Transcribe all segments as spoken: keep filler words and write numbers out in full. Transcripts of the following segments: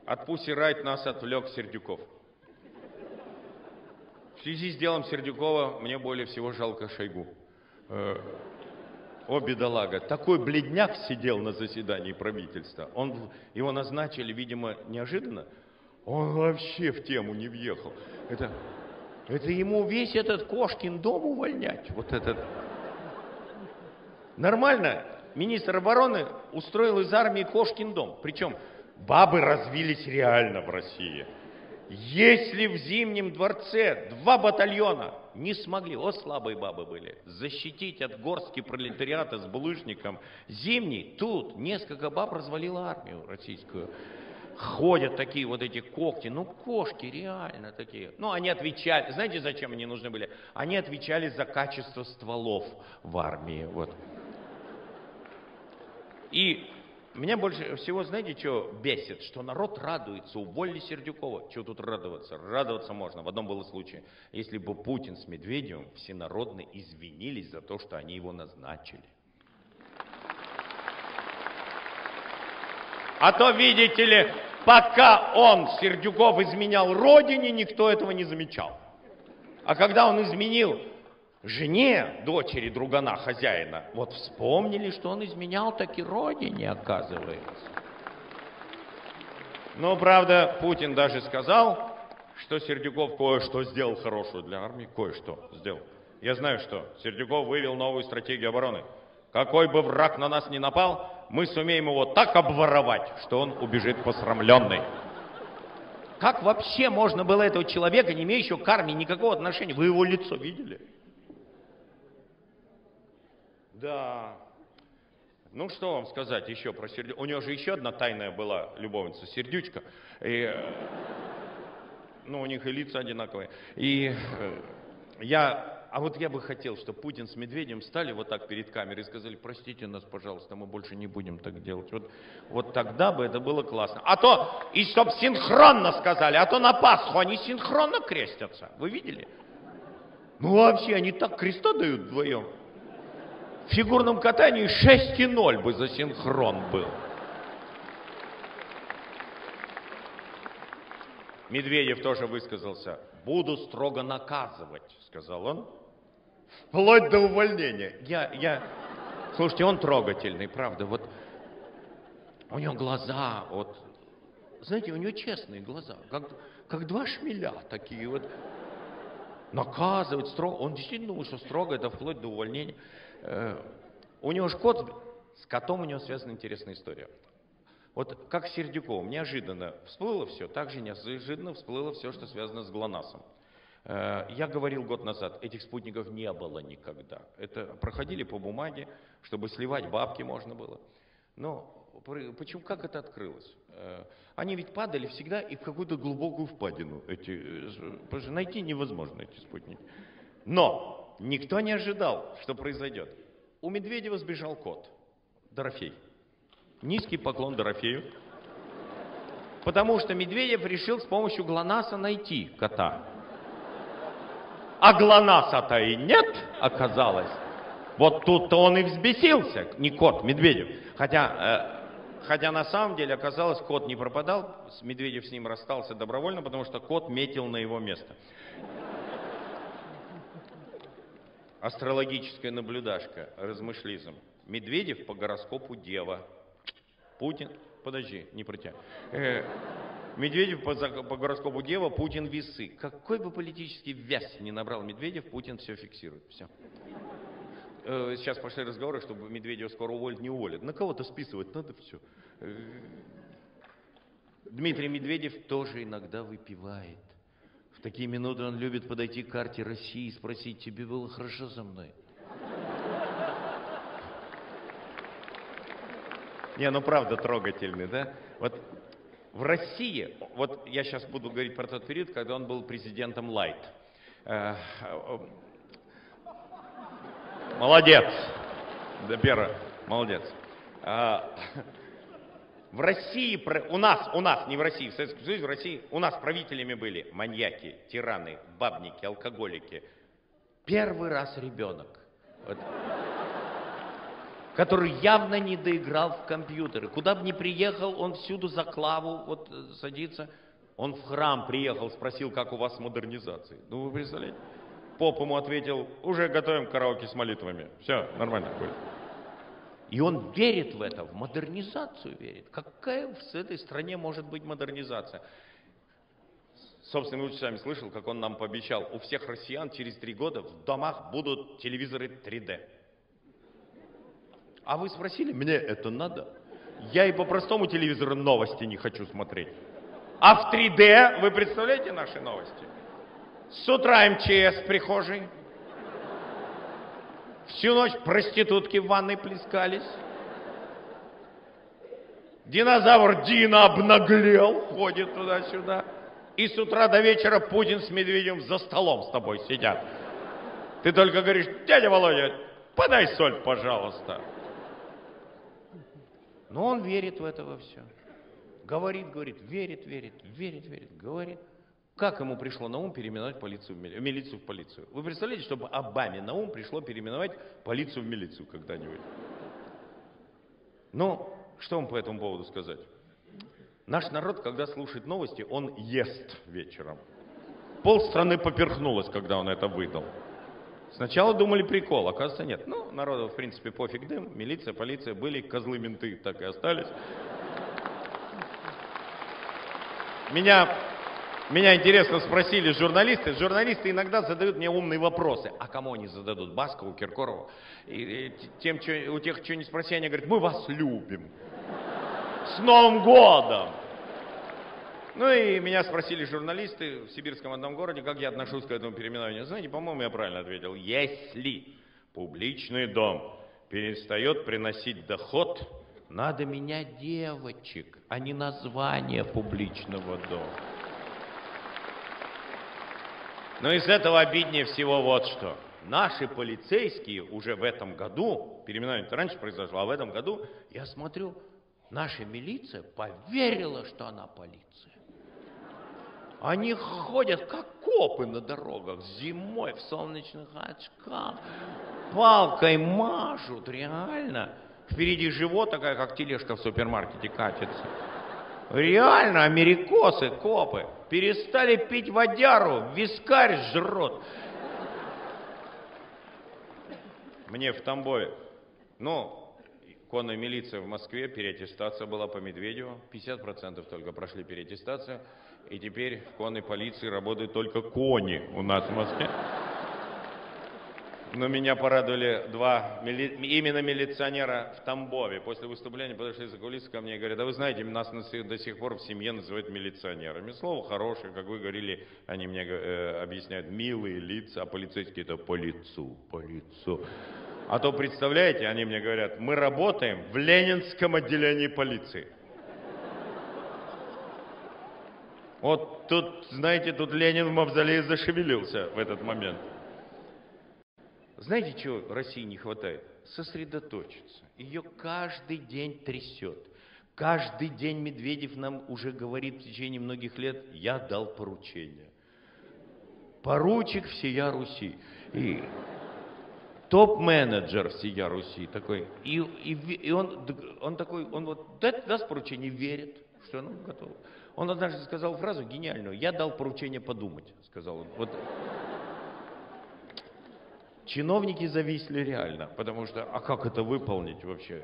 От Pussy Riot нас отвлек Сердюков. В связи с делом Сердюкова мне более всего жалко Шойгу. Э, о, бедолага, такой бледняк сидел на заседании правительства. Он, его назначили, видимо, неожиданно. Он вообще в тему не въехал. Это, это ему весь этот Кошкин дом увольнять. Вот этот. Нормально. Министр обороны устроил из армии Кошкин дом. Причем бабы развились реально в России. Если в Зимнем дворце два батальона не смогли, о, слабые бабы были, защитить от горстки пролетариата с булыжником, Зимний, тут несколько баб развалило армию российскую. Ходят такие вот эти когти, ну кошки реально такие. Ну они отвечали, знаете, зачем они нужны были? Они отвечали за качество стволов в армии, вот. И меня больше всего, знаете, что бесит? Что народ радуется, уволили Сердюкова. Чего тут радоваться? Радоваться можно. В одном было случае. Если бы Путин с Медведевым всенародно извинились за то, что они его назначили. А то, видите ли, пока он, Сердюков, изменял родине, никто этого не замечал. А когда он изменил жене, дочери другана хозяина, вот вспомнили, что он изменял таки родине, оказывается. Но, правда, Путин даже сказал, что Сердюков кое-что сделал хорошего для армии, кое-что сделал. Я знаю, что Сердюков вывел новую стратегию обороны. Какой бы враг на нас ни напал, мы сумеем его так обворовать, что он убежит посрамленный. Как вообще можно было этого человека, не имеющего к армии никакого отношения, вы его лицо видели? Да. Ну, что вам сказать еще про Сердючку? У него же еще одна тайная была любовница, Сердючка. И, ну, у них и лица одинаковые. И я, а вот я бы хотел, чтобы Путин с Медведевым стали вот так перед камерой и сказали: простите нас, пожалуйста, мы больше не будем так делать. Вот, вот тогда бы это было классно. А то, и чтоб синхронно сказали, а то на Пасху они синхронно крестятся. Вы видели? Ну, вообще, они так креста дают вдвоем. В фигурном катании шесть ноль бы за синхрон был. Медведев тоже высказался. Буду строго наказывать, сказал он. Вплоть до увольнения. Я, я... Слушайте, он трогательный, правда. Вот у него глаза, вот, знаете, у него честные глаза, как, как два шмеля такие вот. Наказывать строго. Он действительно думает, что строго это вплоть до увольнения. У него же кот, с котом у него связана интересная история. Вот как с Сердюковым, неожиданно всплыло все, так же неожиданно всплыло все, что связано с ГЛОНАССом. Я говорил год назад, этих спутников не было никогда. Это проходили по бумаге, чтобы сливать бабки можно было. Но почему, как это открылось? Они ведь падали всегда и в какую-то глубокую впадину. Эти, потому что найти невозможно эти спутники. Но никто не ожидал, что произойдет. У Медведева сбежал кот, Дорофей. Низкий поклон Дорофею. Потому что Медведев решил с помощью ГЛОНАССа найти кота. А ГЛОНАССа-то и нет, оказалось. Вот тут-то он и взбесился, не кот, Медведев. Хотя, э, хотя на самом деле оказалось, кот не пропадал, Медведев с ним расстался добровольно, потому что кот метил на его место. Астрологическая наблюдашка, размышлизм. Медведев по гороскопу Дева. Путин, подожди, не про тебя. Э, Медведев по, по гороскопу Дева, Путин весы. Какой бы политический вес ни набрал Медведев, Путин все фиксирует. Все. Э, сейчас пошли разговоры, чтобы Медведева скоро уволят, не уволят. На кого-то списывать надо все. Э, Дмитрий Медведев тоже иногда выпивает. В такие минуты он любит подойти к карте России и спросить: тебе было хорошо со мной? Не, ну правда трогательный, да? Вот в России, вот я сейчас буду говорить про тот период, когда он был президентом Лайт. Молодец. Да, Пера, молодец. В России, у нас, у нас, не в России, в Советском Союзе, в России, у нас правителями были маньяки, тираны, бабники, алкоголики. Первый раз ребенок. Вот. который явно не доиграл в компьютеры. Куда бы ни приехал, он всюду за клаву вот садится. Он в храм приехал, спросил, как у вас с модернизацией. Ну, вы представляете? Поп ему ответил, уже готовим караоке с молитвами. Все, нормально будет. И он верит в это, в модернизацию верит. Какая в этой стране может быть модернизация? Собственными устами слышал, как он нам пообещал, у всех россиян через три года в домах будут телевизоры три дэ. А вы спросили, мне это надо? Я и по простому телевизору новости не хочу смотреть. А в три дэ, вы представляете наши новости? С утра эм че эс в прихожей. Всю ночь проститутки в ванной плескались. Динозавр Дина обнаглел, ходит туда-сюда. И с утра до вечера Путин с Медведевым за столом с тобой сидят. Ты только говоришь, дядя Володя, подай соль, пожалуйста. Но он верит в это во все. Говорит, говорит, верит, верит, верит, верит, говорит. Как ему пришло на ум переименовать полицию в милицию, милицию в полицию? Вы представляете, чтобы Обаме на ум пришло переименовать полицию в милицию когда-нибудь? Ну, что вам по этому поводу сказать? Наш народ, когда слушает новости, он ест вечером. Полстраны поперхнулось, когда он это выдал. Сначала думали прикол, оказывается нет. Ну, народу, в принципе, пофиг дым. Милиция, полиция были, козлы-менты так и остались. Меня, меня интересно спросили журналисты. Журналисты иногда задают мне умные вопросы. А кому они зададут? Баскову, Киркорову? И, и тем, что, у тех, что не спроси, они говорят, мы вас любим. С Новым годом! Ну и меня спросили журналисты в сибирском одном городе, как я отношусь к этому переименованию. Знаете, по-моему, я правильно ответил. Если публичный дом перестает приносить доход, надо менять девочек, а не название публичного дома. Но из этого обиднее всего вот что. Наши полицейские уже в этом году, переименование раньше произошло, а в этом году, я смотрю, наша милиция поверила, что она полиция. Они ходят, как копы на дорогах, зимой в солнечных очках, палкой машут, реально. Впереди живот такая, как тележка в супермаркете катится. Реально, америкосы, копы, перестали пить водяру, вискарь жрут. Мне в Тамбове, ну, конная милиция в Москве, переаттестация была по Медведеву, пятьдесят процентов только прошли переаттестацию, и теперь в конной полиции работают только кони у нас в Москве. Но меня порадовали два мили... именно милиционера в Тамбове. После выступления подошли за кулисы ко мне и говорят, а вы знаете, нас до сих пор в семье называют милиционерами. Слово хорошее, как вы говорили, они мне э, объясняют, милые лица, а полицейские это по лицу, по лицу. А то, представляете, они мне говорят, мы работаем в Ленинском отделении полиции. Вот тут, знаете, тут Ленин в мавзолее зашевелился в этот момент. Знаете, чего России не хватает? Сосредоточиться. Ее каждый день трясет. Каждый день Медведев нам уже говорит в течение многих лет, я дал поручение. Поручик всея Руси. И топ-менеджер всея Руси такой. И, и, и он, он такой, он вот даст поручение, верит, что оно готово. Он однажды сказал фразу гениальную, я дал поручение подумать, сказал он. Вот. Чиновники зависли реально, потому что, а как это выполнить вообще?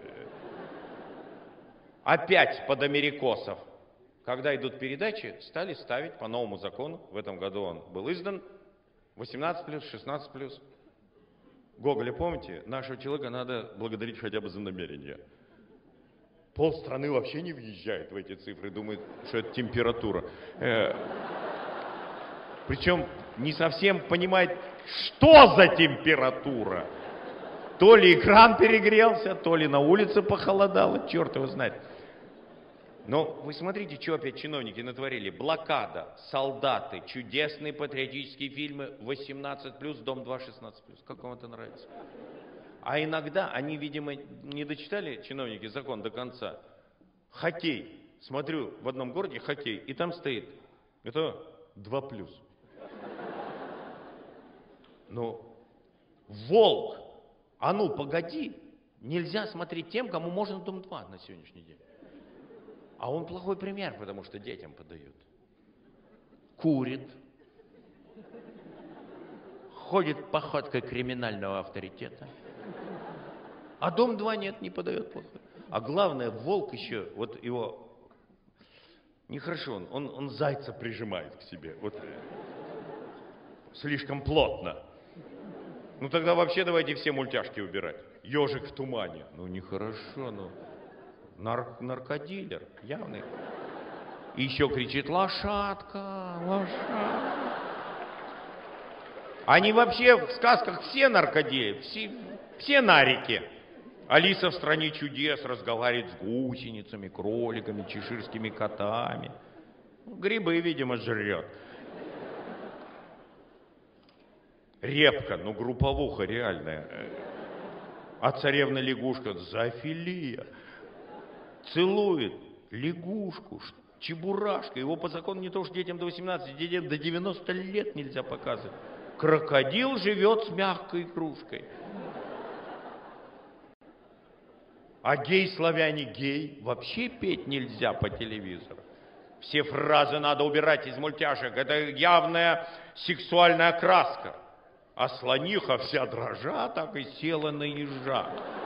Опять под америкосов. Когда идут передачи, стали ставить по новому закону, в этом году он был издан, восемнадцать плюс, шестнадцать плюс. Гоголя, помните? Нашего человека надо благодарить хотя бы за намерение. Полстраны вообще не въезжает в эти цифры, думает, что это температура. Э, причем не совсем понимает, что за температура. То ли экран перегрелся, то ли на улице похолодало, черт его знает. Но вы смотрите, что опять чиновники натворили. Блокада, солдаты, чудесные патриотические фильмы, восемнадцать плюс, Дом два, шестнадцать плюс. Как вам это нравится? А иногда они, видимо, не дочитали, чиновники, закон до конца. Хоккей. Смотрю, в одном городе хоккей, и там стоит, это два плюс. Ну, волк, а ну погоди, Нельзя смотреть тем, кому можно Дом два на сегодняшний день. А он плохой пример, потому что детям подают. Курит. Ходит походкой криминального авторитета. А Дом два нет, не подает плохой. А главное, волк еще, вот его... Нехорошо, он, он, он зайца прижимает к себе. Вот слишком плотно. Ну тогда вообще давайте все мультяшки убирать. Ежик в тумане. Ну нехорошо, ну. Нар наркодилер, явный. И еще кричит: лошадка, лошадка. Они вообще в сказках все наркодилеры, все, все нарики. Алиса в стране чудес разговаривает с гусеницами, кроликами, чеширскими котами. Грибы, видимо, жрет. Репка, ну групповуха реальная. А царевна лягушка, зоофилия. Целует лягушку, чебурашка. Его по закону не то что детям до восемнадцати, детям до девяноста лет нельзя показывать. Крокодил живет с мягкой игрушкой. А гей-славяне гей вообще петь нельзя по телевизору. Все фразы надо убирать из мультяшек. Это явная сексуальная окраска. А слониха вся дрожа так и села на ежа.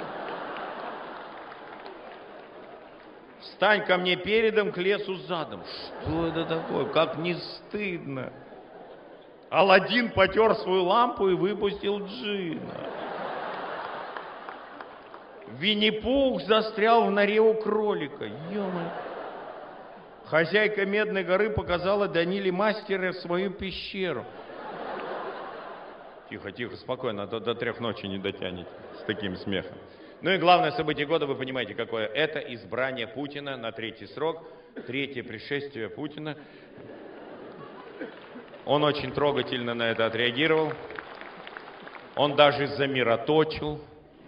Встань ко мне передом, к лесу задом. Что это такое? Как не стыдно. Аладдин потер свою лампу и выпустил джина. Винни-Пух застрял в норе у кролика. Ё-моё. Хозяйка Медной горы показала Даниле Мастере свою пещеру. Тихо, тихо, спокойно, а то до трех ночи не дотянете с таким смехом. Ну и главное событие года, вы понимаете, какое это: избрание Путина на третий срок, третье пришествие Путина. Он очень трогательно на это отреагировал. Он даже замироточил.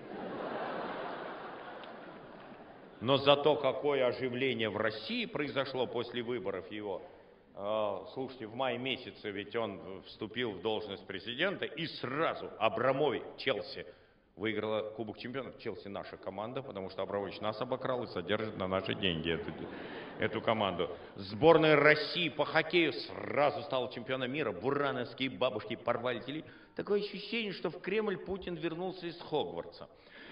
Но зато какое оживление в России произошло после выборов его. Слушайте, в мае месяце ведь он вступил в должность президента, и сразу Абрамович, Челси, выиграла Кубок Чемпионов. Челси наша команда, потому что Абрамович нас обокрал и содержит на наши деньги эту, эту команду. Сборная России по хоккею сразу стала чемпионом мира. Бурановские бабушки порвали телевизор. Такое ощущение, что в Кремль Путин вернулся из Хогвартса.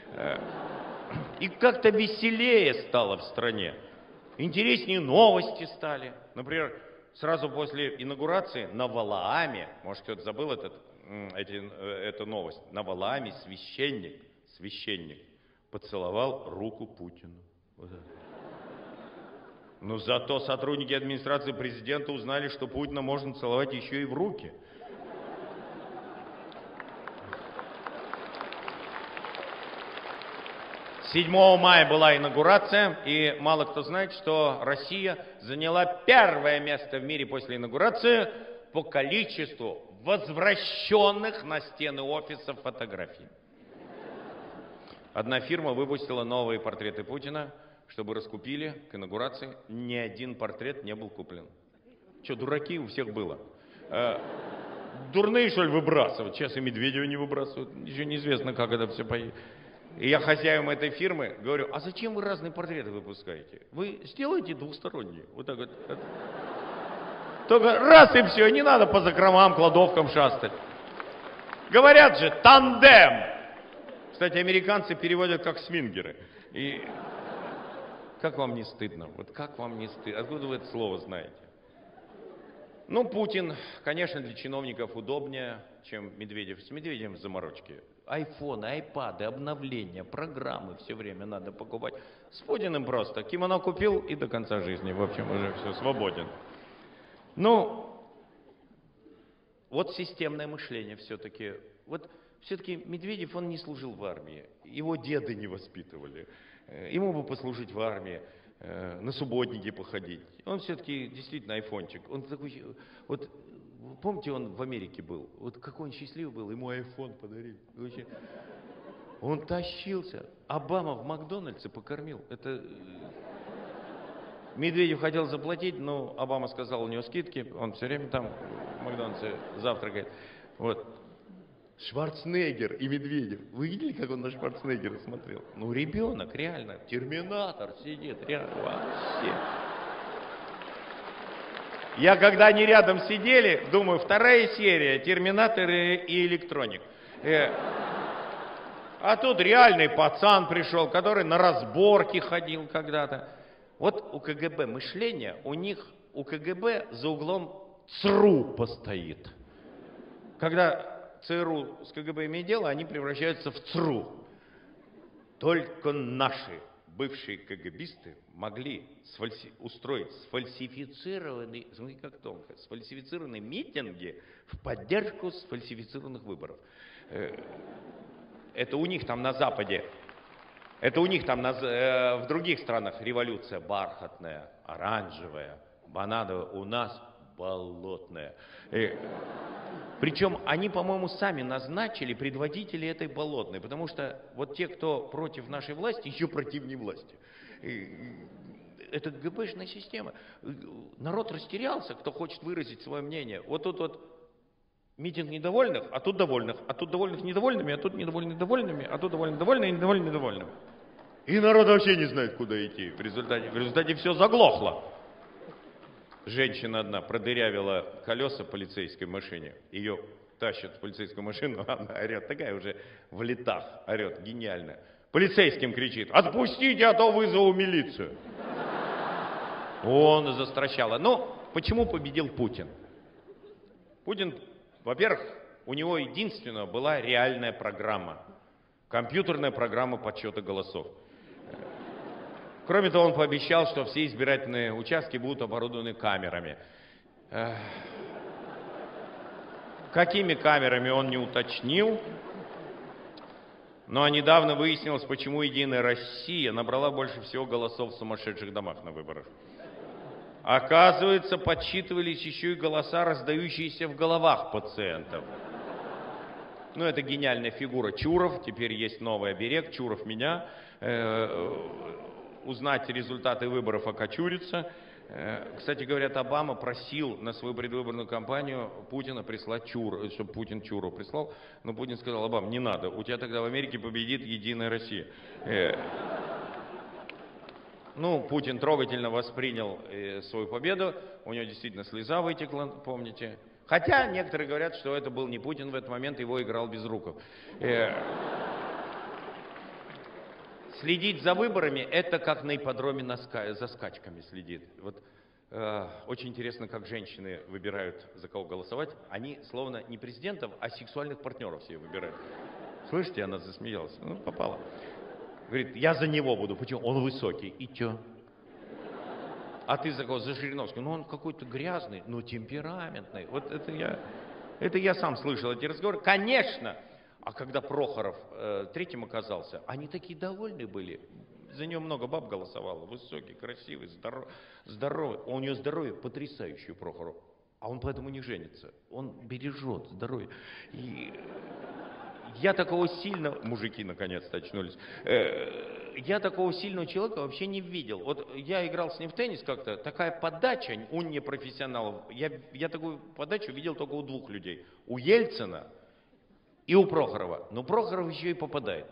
И как-то веселее стало в стране. Интереснее новости стали. Например, сразу после инаугурации на Валааме, может, кто-то забыл этот, эти, эту новость, на Валааме священник, священник поцеловал руку Путину. Вот это. Но зато сотрудники администрации президента узнали, что Путина можно целовать еще и в руки. седьмого мая была инаугурация, и мало кто знает, что Россия заняла первое место в мире после инаугурации по количеству возвращенных на стены офисов фотографий. Одна фирма выпустила новые портреты Путина, чтобы раскупили к инаугурации. Ни один портрет не был куплен. Что, дураки? У всех было. Э, дурные, что ли, выбрасывать? Сейчас и Медведева не выбрасывают. Еще неизвестно, как это все поедет. И я хозяевам этой фирмы говорю: а зачем вы разные портреты выпускаете? Вы сделайте двухсторонние. Вот так вот. Только раз и все, не надо по закромам, кладовкам шастать. Говорят же, тандем. Кстати, американцы переводят как свингеры. И как вам не стыдно? Вот как вам не стыдно? Откуда вы это слово знаете? Ну, Путин, конечно, для чиновников удобнее, чем Медведев. С Медведевым заморочки. Айфоны, айпады, обновления, программы все время надо покупать. С Путиным просто кимоно купил и до конца жизни, в общем, уже все, свободен. Ну, вот системное мышление все-таки. Вот все-таки Медведев, он не служил в армии. Его деды не воспитывали. Ему бы послужить в армии, на субботники походить. Он все-таки действительно айфончик. Он такой, вот, помните, он в Америке был? Вот какой он счастливый был, ему айфон подарили. Он тащился. Обама в Макдональдсе покормил. Это... Медведев хотел заплатить, но Обама сказал, у него скидки. Он все время там в Макдональдсе завтракает. Вот. Шварценеггер и Медведев. Вы видели, как он на Шварценеггера смотрел? Ну, ребенок, реально. Терминатор сидит, реально, вообще. Я, когда они рядом сидели, думаю, вторая серия, Терминатор и Электроник. Э, а тут реальный пацан пришел, который на разборки ходил когда-то. Вот у КГБ мышление, у них, у КГБ за углом ЦРУ постоит. Когда ЦРУ с КГБ имеет дело, они превращаются в ЦРУ. Только наши бывшие КГБисты могли сфальси... устроить сфальсифицированные, смотрите как тонко, сфальсифицированные митинги в поддержку сфальсифицированных выборов. Это у них там на Западе, это у них там на... в других странах революция бархатная, оранжевая, банановая, у нас болотная. Причем они, по-моему, сами назначили предводителей этой болотной, потому что вот те, кто против нашей власти, еще противнее власти. Это ГБшная система. Народ растерялся, кто хочет выразить свое мнение. Вот тут вот митинг недовольных, а тут довольных, а тут довольных недовольными, а тут недовольных довольными, а тут довольных довольными, и недовольных недовольными. И народ вообще не знает, куда идти. В результате, в результате все заглохло. Женщина одна продырявила колеса полицейской машине. Ее тащат в полицейскую машину, она орет, такая уже в летах, орет, гениально. Полицейским кричит: отпустите, а то вызову милицию. Он застращало. Ну, почему победил Путин? Путин, во-первых, у него единственная была реальная программа. Компьютерная программа подсчета голосов. Кроме того, он пообещал, что все избирательные участки будут оборудованы камерами. Эх. Какими камерами, он не уточнил. Но недавно выяснилось, почему «Единая Россия» набрала больше всего голосов в сумасшедших домах на выборах. Оказывается, подсчитывались еще и голоса, раздающиеся в головах пациентов. Ну, это гениальная фигура Чуров. Теперь есть новый оберег. Чуров меня. Узнать результаты выборов, окочуриться. Кстати, говорят, Обама просил на свою предвыборную кампанию Путина прислать Чур, чтобы Путин Чуру прислал. Но Путин сказал: Обама, не надо, у тебя тогда в Америке победит «Единая Россия». Ну, Путин трогательно воспринял свою победу. У него действительно слеза вытекла, помните. Хотя некоторые говорят, что это был не Путин в этот момент, его играл Безруков. Следить за выборами — это как на ипподроме на ска... за скачками следит. Вот, э, очень интересно, как женщины выбирают, за кого голосовать. Они словно не президентов, а сексуальных партнеров себе выбирают. Слышите, она засмеялась. Ну, попала. Говорит, я за него буду. Почему? Он высокий. И чё? А ты за кого? За Жириновского. Ну, он какой-то грязный, но темпераментный. Вот это я, это я сам слышал эти разговоры. Конечно! А когда Прохоров э, третьим оказался, они такие довольны были. За него много баб голосовало. Высокий, красивый, здоров, здоровый. У него здоровье потрясающее, у Прохорова. А он поэтому не женится. Он бережет здоровье. И я такого сильного... Мужики наконец-то очнулись. Э, я такого сильного человека вообще не видел. Вот я играл с ним в теннис как-то. Такая подача, он не профессионал. Я, я такую подачу видел только у двух людей. У Ельцина и у Прохорова. Но Прохоров еще и попадает.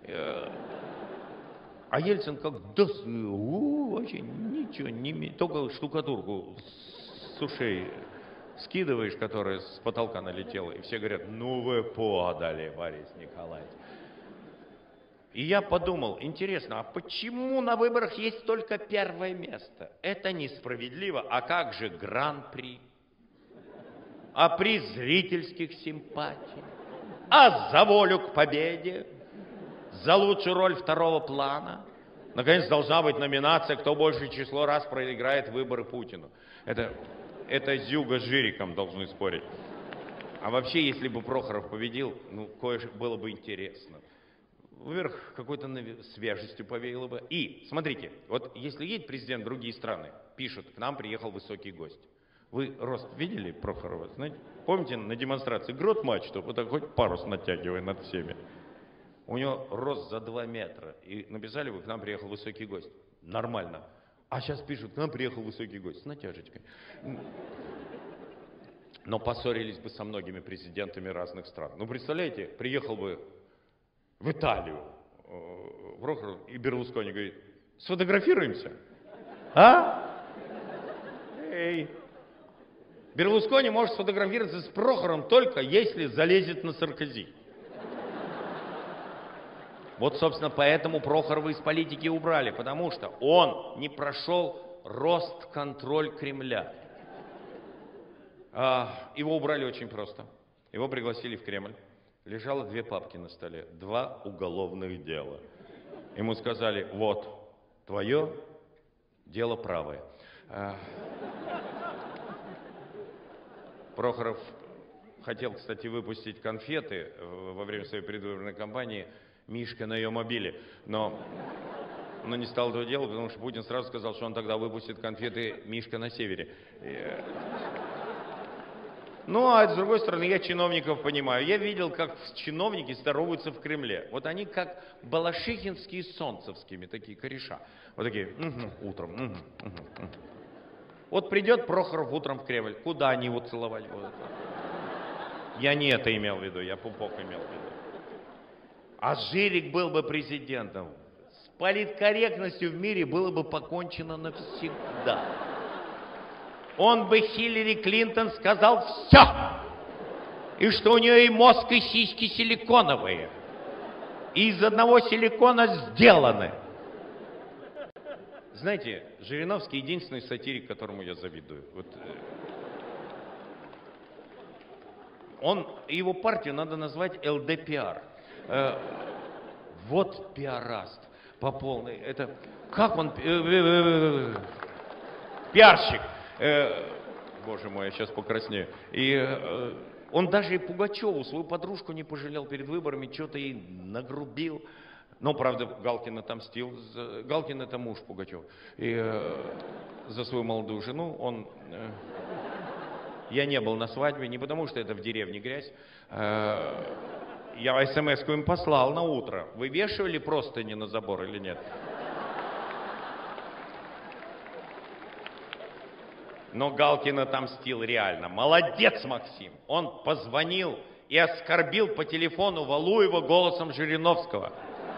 А Ельцин как, да, у, вообще ничего, не, только штукатурку с ушей скидываешь, которая с потолка налетела. И все говорят, ну вы подали, Борис Николаевич. И я подумал, интересно, а почему на выборах есть только первое место? Это несправедливо. А как же гран-при? А приз зрительских симпатий? А за волю к победе, за лучшую роль второго плана. Наконец, должна быть номинация, кто большее число раз проиграет выборы Путину. Это, это Зюга с Жириком должны спорить. А вообще, если бы Прохоров победил, ну, кое-что было бы интересно. Вверх какой-то свежестью повеяло бы. И, смотрите, вот если едет президент в другие страны, пишут, к нам приехал высокий гость. Вы рост видели Прохорова? Знаете? Помните, на демонстрации грот мачту, вот так хоть парус натягивая над всеми. У него рост за два метра. И написали бы, к нам приехал высокий гость. Нормально. А сейчас пишут, к нам приехал высокий гость с натяжечкой. но поссорились бы со многими президентами разных стран. Ну, представляете, приехал бы в Италию Прохоров и Берлускони говорит: сфотографируемся? А? Эй. Берлускони может сфотографироваться с Прохоровым только если залезет на Саркози. Вот, собственно, поэтому Прохорова из политики убрали, потому что он не прошел рост-контроль Кремля. А, его убрали очень просто. Его пригласили в Кремль. Лежало две папки на столе, два уголовных дела. Ему сказали: вот, твое дело правое. А... Прохоров хотел, кстати, выпустить конфеты во время своей предвыборной кампании «Мишка на ее мобиле», но, но не стал этого делать, потому что Путин сразу сказал, что он тогда выпустит конфеты «Мишка на севере». И... Ну, а с другой стороны, я чиновников понимаю. Я видел, как чиновники здороваются в Кремле. Вот они как балашихинские с солнцевскими, такие кореша. Вот такие, угу, утром, угу, угу, угу. Вот придет Прохоров утром в Кремль, куда они его целовать будут? Я не это имел в виду, я пупок имел в виду. А Жирик был бы президентом, с политкорректностью в мире было бы покончено навсегда. Он бы Хиллари Клинтон сказал все. И что у нее и мозг, и сиськи силиконовые. И из одного силикона сделаны. Знаете, Жириновский единственный сатирик, которому я завидую. Вот, он, его партию надо назвать эл дэ пэ эр. Э, вот пиараст по полной. Это как он... Э, э, э, пиарщик. Э, боже мой, я сейчас покраснею. И э, он даже и Пугачеву, свою подружку, не пожалел перед выборами, что-то ей нагрубил. Но, правда, Галкин отомстил. Галкин — это муж Пугачева. И э, за свою молодую жену он... Э, я не был на свадьбе, не потому что это в деревне грязь. Э, я смс-ку им послал на утро. Вы вешали простыни на забор или нет? Но Галкин отомстил реально. Молодец, Максим. Он позвонил и оскорбил по телефону Валуева голосом Жириновского.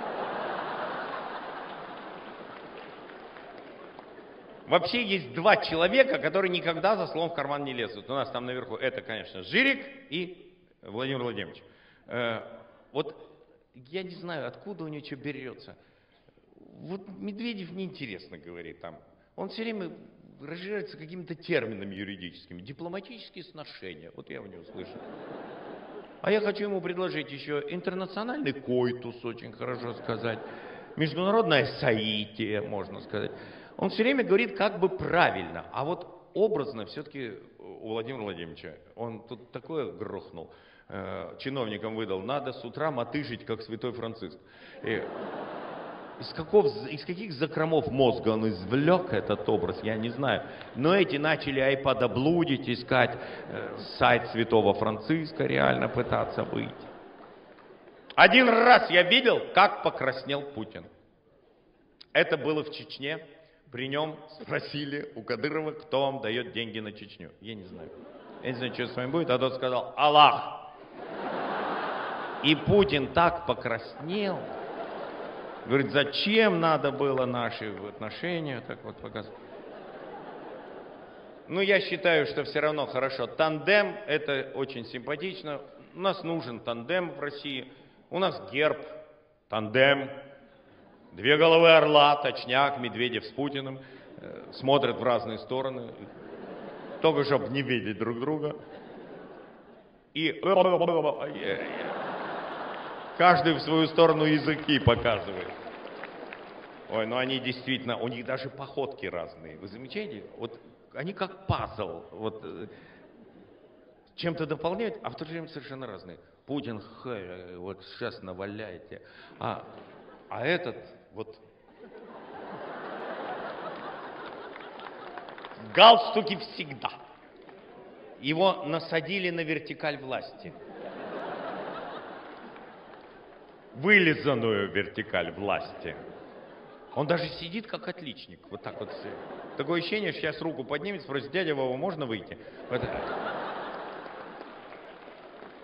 Вообще есть два человека, которые никогда за словом в карман не лезут. У нас там наверху это, конечно, Жирик и Владимир Владимирович. Э, вот я не знаю, откуда у него что берется. Вот Медведев неинтересно говорит там. Он все время разжирается какими-то терминами юридическими. Дипломатические сношения. Вот я у него слышу. А я хочу ему предложить еще интернациональный койтус, очень хорошо сказать. Международное соитие, можно сказать. Он все время говорит как бы правильно, а вот образно все-таки у Владимира Владимировича, он тут такое грохнул, э, чиновникам выдал, надо с утра мотыжить, как святой Франциск. И из, каков, из каких закромов мозга он извлек этот образ, я не знаю. Но эти начали айпадоблудить, искать э, сайт святого Франциска, реально пытаться выйти. Один раз я видел, как покраснел Путин. Это было в Чечне. При нем спросили у Кадырова, кто вам дает деньги на Чечню. Я не знаю. Я не знаю, что с вами будет. А тот сказал: Аллах. И Путин так покраснел. Говорит, зачем надо было наши отношения так вот показывать. Ну, я считаю, что все равно хорошо. Тандем — это очень симпатично. У нас нужен тандем в России. У нас герб, тандем. Две головы орла, точняк, Медведев с Путиным, э, смотрят в разные стороны, только чтобы не видеть друг друга. И каждый в свою сторону языки показывает. Ой, ну они действительно, у них даже походки разные. Вы замечаете? Вот они как пазл, вот э, чем-то дополняют, а в то же время совершенно разные. Путин, хэ, вот сейчас наваляете, а, а этот... Вот. Галстуки всегда. Его насадили на вертикаль власти. Вылизанную вертикаль власти. Он даже сидит как отличник. Вот так вот. Такое ощущение, что сейчас руку поднимет, спросит: дядя Вова, можно выйти? Вот.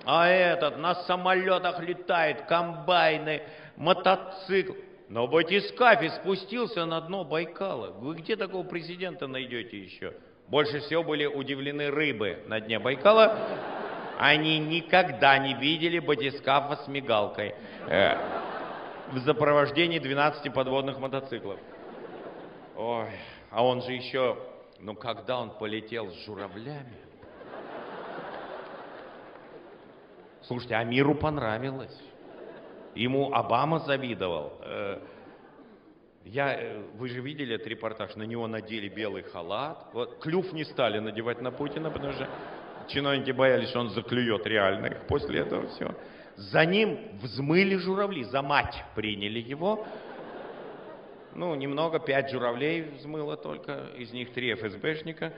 А этот на самолетах летает, комбайны, мотоцикл. Но батискафе спустился на дно Байкала. Вы где такого президента найдете еще? Больше всего были удивлены рыбы на дне Байкала. Они никогда не видели батискафа с мигалкой э, в сопровождении двенадцати подводных мотоциклов. Ой, а он же еще, ну когда он полетел с журавлями. Слушайте, а миру понравилось. Ему Обама завидовал. Я, вы же видели этот репортаж, на него надели белый халат. Вот, клюв не стали надевать на Путина, потому что чиновники боялись, что он заклюет реально их после этого всего. За ним взмыли журавли, за мать приняли его. Ну, немного, пять журавлей взмыло только, из них три эф эс бэшника.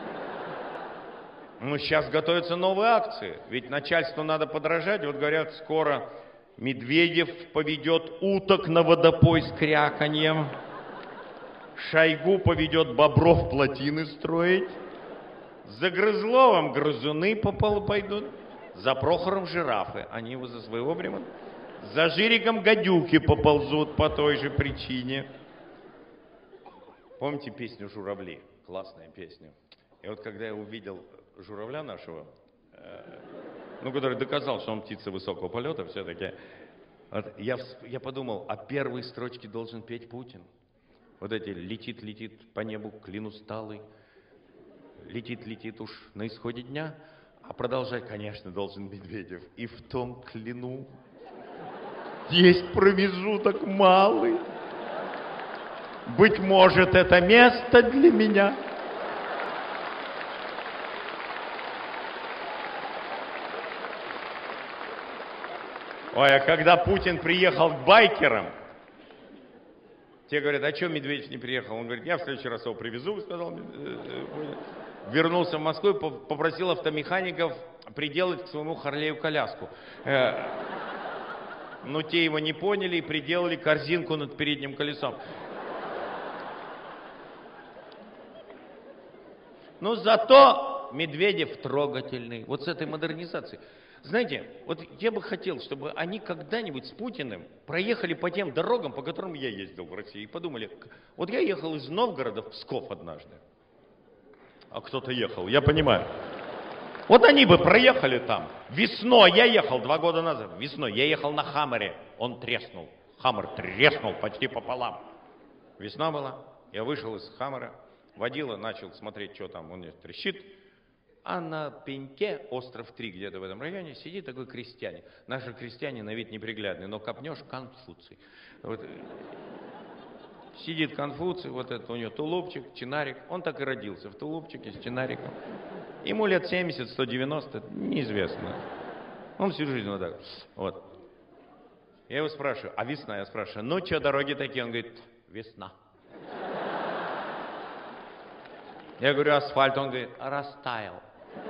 Ну, сейчас готовятся новые акции, ведь начальству надо подражать. Вот говорят, скоро Медведев поведет уток на водопой с кряканьем, Шойгу поведет бобров плотины строить, за Грызловым грызуны по полу пойдут, за Прохором жирафы, они его за своего времени, за Жириком гадюки поползут по той же причине. Помните песню «Журавли»? Классная песня. И вот когда я увидел журавля нашего, э, ну, который доказал, что он птица высокого полета все-таки, вот, я, я подумал, а первые строчки должен петь Путин. Вот эти «летит, летит по небу клин усталый», «летит, летит уж на исходе дня», а продолжать, конечно, должен Медведев. И в том клину есть промежуток малый. Быть может, это место для меня. Ой, а когда Путин приехал к байкерам, те говорят, а что Медведев не приехал? Он говорит, я в следующий раз его привезу, сказал. Вернулся в Москву и попросил автомехаников приделать к своему Харлею коляску. Но те его не поняли и приделали корзинку над передним колесом. Но зато Медведев трогательный. Вот с этой модернизацией. Знаете, вот я бы хотел, чтобы они когда-нибудь с Путиным проехали по тем дорогам, по которым я ездил в России, и подумали, вот я ехал из Новгорода в Псков однажды, а кто-то ехал, я понимаю. Вот они бы проехали там. Весной я ехал два года назад, весной я ехал на Хаммере, он треснул, Хаммер треснул почти пополам. Весна была, я вышел из Хаммера, водила, начал смотреть, что там, он трещит. А на пеньке, остров три, где-то в этом районе, сидит такой крестьянин. Наши крестьяне на вид неприглядные, но копнешь — Конфуций. Вот. Сидит Конфуций, вот это у него тулупчик, чинарик. Он так и родился, в тулупчике с чинариком. Ему лет семьдесят, сто девяносто, неизвестно. Он всю жизнь вот так. Вот. Я его спрашиваю, а весна? Я спрашиваю, ну что, дороги такие? Он говорит, весна. Я говорю, асфальт? Он говорит, растаял.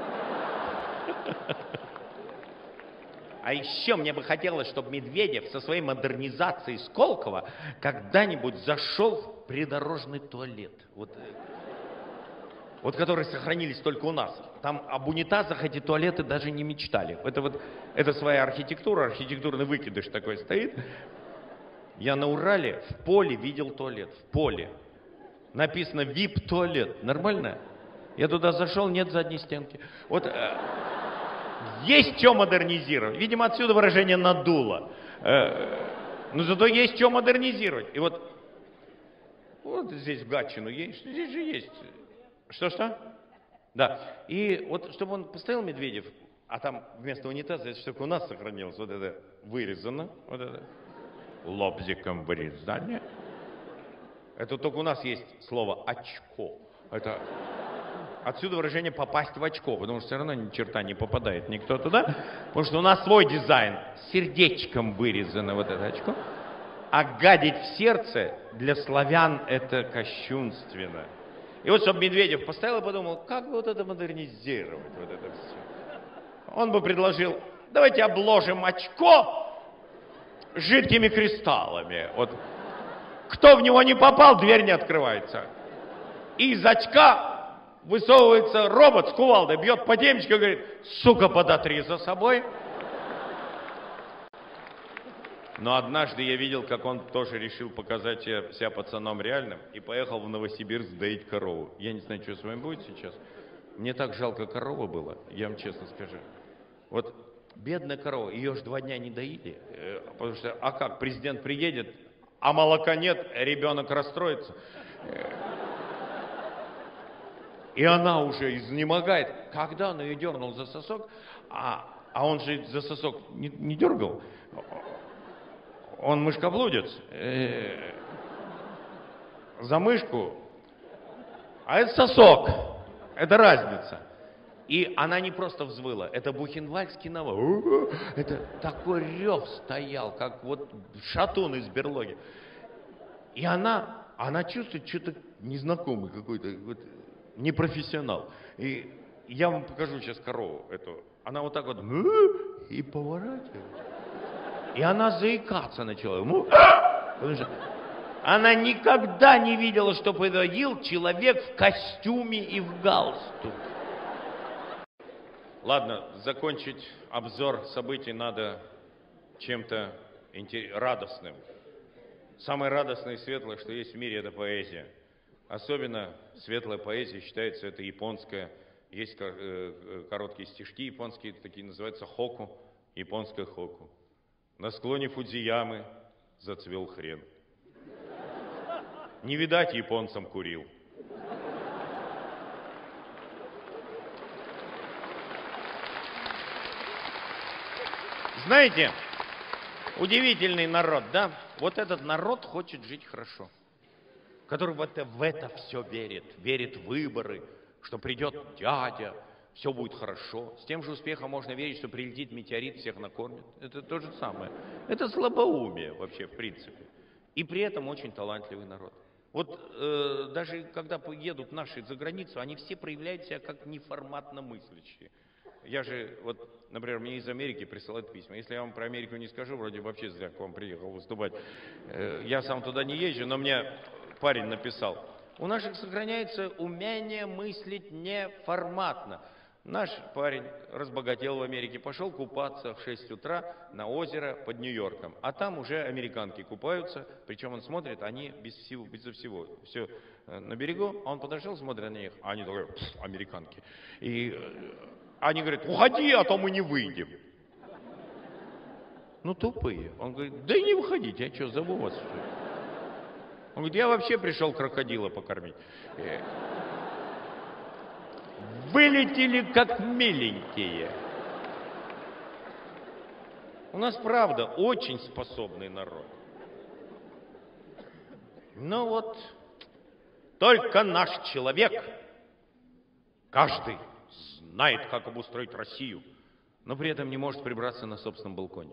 А еще мне бы хотелось, чтобы Медведев со своей модернизацией Сколково когда-нибудь зашел в придорожный туалет. Вот, вот которые сохранились только у нас. Там об унитазах эти туалеты даже не мечтали. Это вот это своя архитектура, архитектурный выкидыш такой стоит. Я на Урале в поле видел туалет. В поле. Написано вип-туалет. Нормально? Я туда зашел, нет задней стенки. Вот э, есть что модернизировать. Видимо, отсюда выражение надуло. Э, но зато есть что модернизировать. И вот, вот здесь в Гатчину есть, здесь же есть. Что-что? Да. И вот, чтобы он поставил Медведев, а там вместо унитаза, это все-таки у нас сохранилось, вот это вырезано, вот это лобзиком вырезание. Это только у нас есть слово «очко». Это отсюда выражение «попасть в очко», потому что все равно ни черта не попадает никто туда, потому что у нас свой дизайн, сердечком вырезано вот это очко. А гадить в сердце для славян это кощунственно. И вот, чтобы Медведев поставил и подумал, как бы вот это модернизировать, вот это все. Он бы предложил, давайте обложим очко жидкими кристаллами. Вот. Кто в него не попал, дверь не открывается. И из очка высовывается робот с кувалдой, бьет по темечку и говорит, сука, подотри за собой. Но однажды я видел, как он тоже решил показать себя пацаном реальным и поехал в Новосибирск доить корову. Я не знаю, что с вами будет сейчас. Мне так жалко коровы было, я вам честно скажу. Вот бедная корова, ее же два дня не доили, потому что, а как, президент приедет, а молока нет, ребенок расстроится. И она уже изнемогает. Когда он ее дернул за сосок, а, а он же за сосок не, не дергал, он мышкоблудец, э, за мышку, а это сосок, это разница. И она не просто взвыла, это бухенвальдский навал. Это такой рев стоял, как вот шатун из берлоги. И она, она чувствует что-то незнакомый какой-то, вот, непрофессионал. И я вам покажу сейчас корову эту. Она вот так вот и поворачивает. И она заикаться начала. Потому что она никогда не видела, чтобы это ел человек в костюме и в галстуке. Ладно, закончить обзор событий надо чем-то радостным. Самое радостное и светлое, что есть в мире, это поэзия. Особенно светлая поэзия считается, это японская. Есть короткие стишки японские, такие называются хоку, японская хоку. На склоне Фудзиямы зацвел хрен. Не видать японцам курил. Знаете, удивительный народ, да? Вот этот народ хочет жить хорошо. Который в это, в это все верит. Верит в выборы, что придет дядя, все будет хорошо. С тем же успехом можно верить, что прилетит метеорит, всех накормит. Это то же самое. Это слабоумие вообще, в принципе. И при этом очень талантливый народ. Вот э, даже когда едут наши за границу, они все проявляют себя как неформатно мыслящие. Я же, вот, например, мне из Америки присылают письма. Если я вам про Америку не скажу, вроде вообще зря к вам приехал выступать. Э, я сам туда не езжу, но мне парень написал. У наших сохраняется умение мыслить неформатно. Наш парень разбогател в Америке, пошел купаться в шесть утра на озеро под Нью-Йорком. А там уже американки купаются, причем он смотрит, они без всего, безо всего. Все на берегу, а он подошел, смотрит на них, а они такие, американки. И они говорят, уходи, а то мы не выйдем. Ну, тупые. Он говорит, да и не выходите, я что, забыл вас, что ли? Он говорит, я вообще пришел крокодила покормить. Вылетели как миленькие. У нас, правда, очень способный народ. Но вот только наш человек, каждый знает, как обустроить Россию, но при этом не может прибраться на собственном балконе.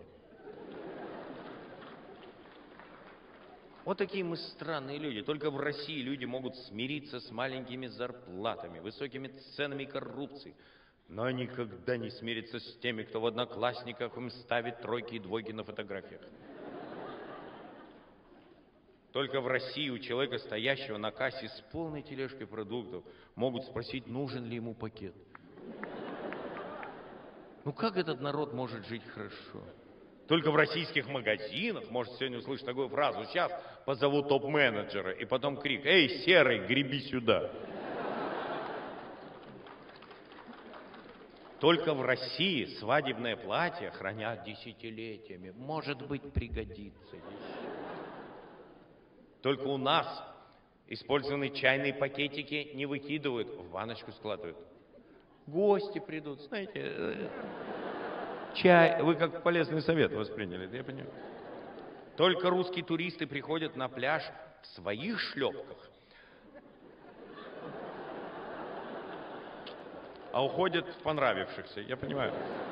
Вот такие мы странные люди. Только в России люди могут смириться с маленькими зарплатами, высокими ценами и коррупцией. Но никогда не смириться с теми, кто в Одноклассниках им ставит тройки и двойки на фотографиях. Только в России у человека, стоящего на кассе с полной тележкой продуктов, могут спросить, нужен ли ему пакет. Ну как этот народ может жить хорошо? Только в российских магазинах может сегодня услышать такую фразу. Сейчас позову топ-менеджера, и потом крик. Эй, серый, греби сюда. Только в России свадебное платье хранят десятилетиями. Может быть, пригодится еще. Только у нас использованные чайные пакетики не выкидывают, в ванночку складывают. Гости придут, знаете... Чай, вы как полезный совет восприняли, я понимаю. Только русские туристы приходят на пляж в своих шлепках, а уходят в понравившихся, я понимаю.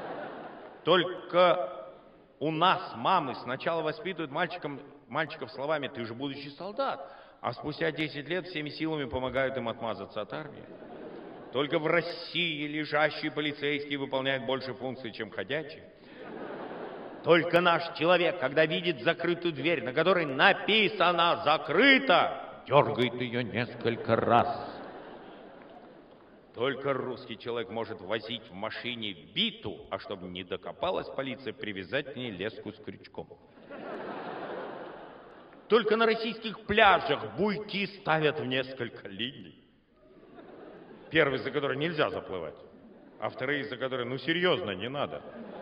Только у нас мамы сначала воспитывают мальчикам, мальчиков словами «ты же будущий солдат», а спустя десять лет всеми силами помогают им отмазаться от армии. Только в России лежащие полицейские выполняют больше функций, чем ходячие. Только наш человек, когда видит закрытую дверь, на которой написано «закрыто», дергает ее несколько раз. Только русский человек может возить в машине биту, а чтобы не докопалась полиция, привязать к ней леску с крючком. Только на российских пляжах буйки ставят в несколько линий. Первый, за который нельзя заплывать, а вторые, за которые, ну серьезно, не надо.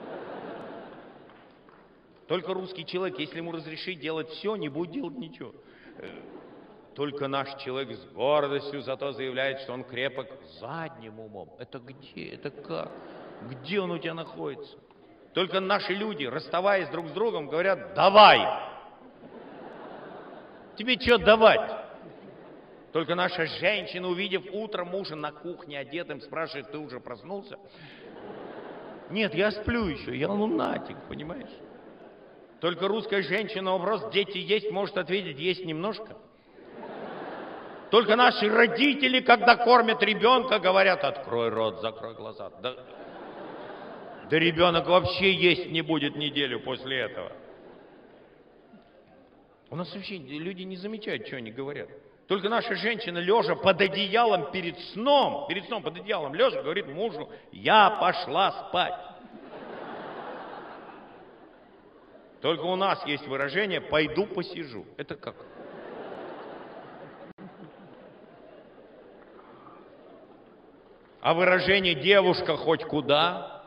Только русский человек, если ему разрешить делать все, не будет делать ничего. Только наш человек с гордостью зато заявляет, что он крепок задним умом. Это где? Это как? Где он у тебя находится? Только наши люди, расставаясь друг с другом, говорят: давай. Тебе что давать? Только наша женщина, увидев утром мужа на кухне одетым, спрашивает: ты уже проснулся? Нет, я сплю еще, я лунатик, понимаешь? Только русская женщина на вопрос: дети есть, может ответить: есть немножко. Только наши родители, когда кормят ребенка, говорят: открой рот, закрой глаза. Да, да ребенок вообще есть не будет неделю после этого. У нас вообще люди не замечают, что они говорят. Только наша женщина, лежа под одеялом перед сном, перед сном под одеялом лежа, говорит мужу: я пошла спать. Только у нас есть выражение: пойду посижу. Это как? А выражение «девушка хоть куда»?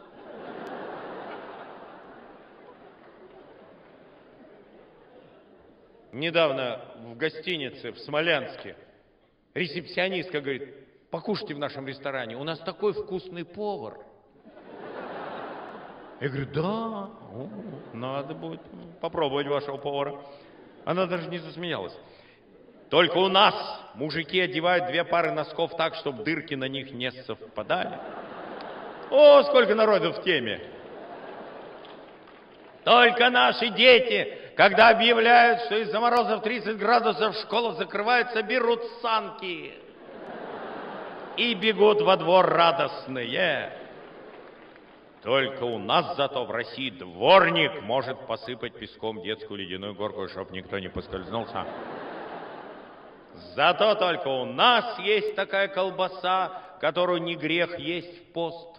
Недавно в гостинице в Смолянске ресепсионистка говорит: покушайте в нашем ресторане, у нас такой вкусный повар. Я говорю: да, о, надо будет попробовать вашего повара. Она даже не засмеялась. Только у нас мужики одевают две пары носков так, чтобы дырки на них не совпадали. О, сколько народу в теме. Только наши дети, когда объявляют, что из-за морозов тридцать градусов школа закрывается, берут санки и бегут во двор радостные. Только у нас зато в России дворник может посыпать песком детскую ледяную горку, чтобы никто не поскользнулся. Зато только у нас есть такая колбаса, которую не грех есть в пост.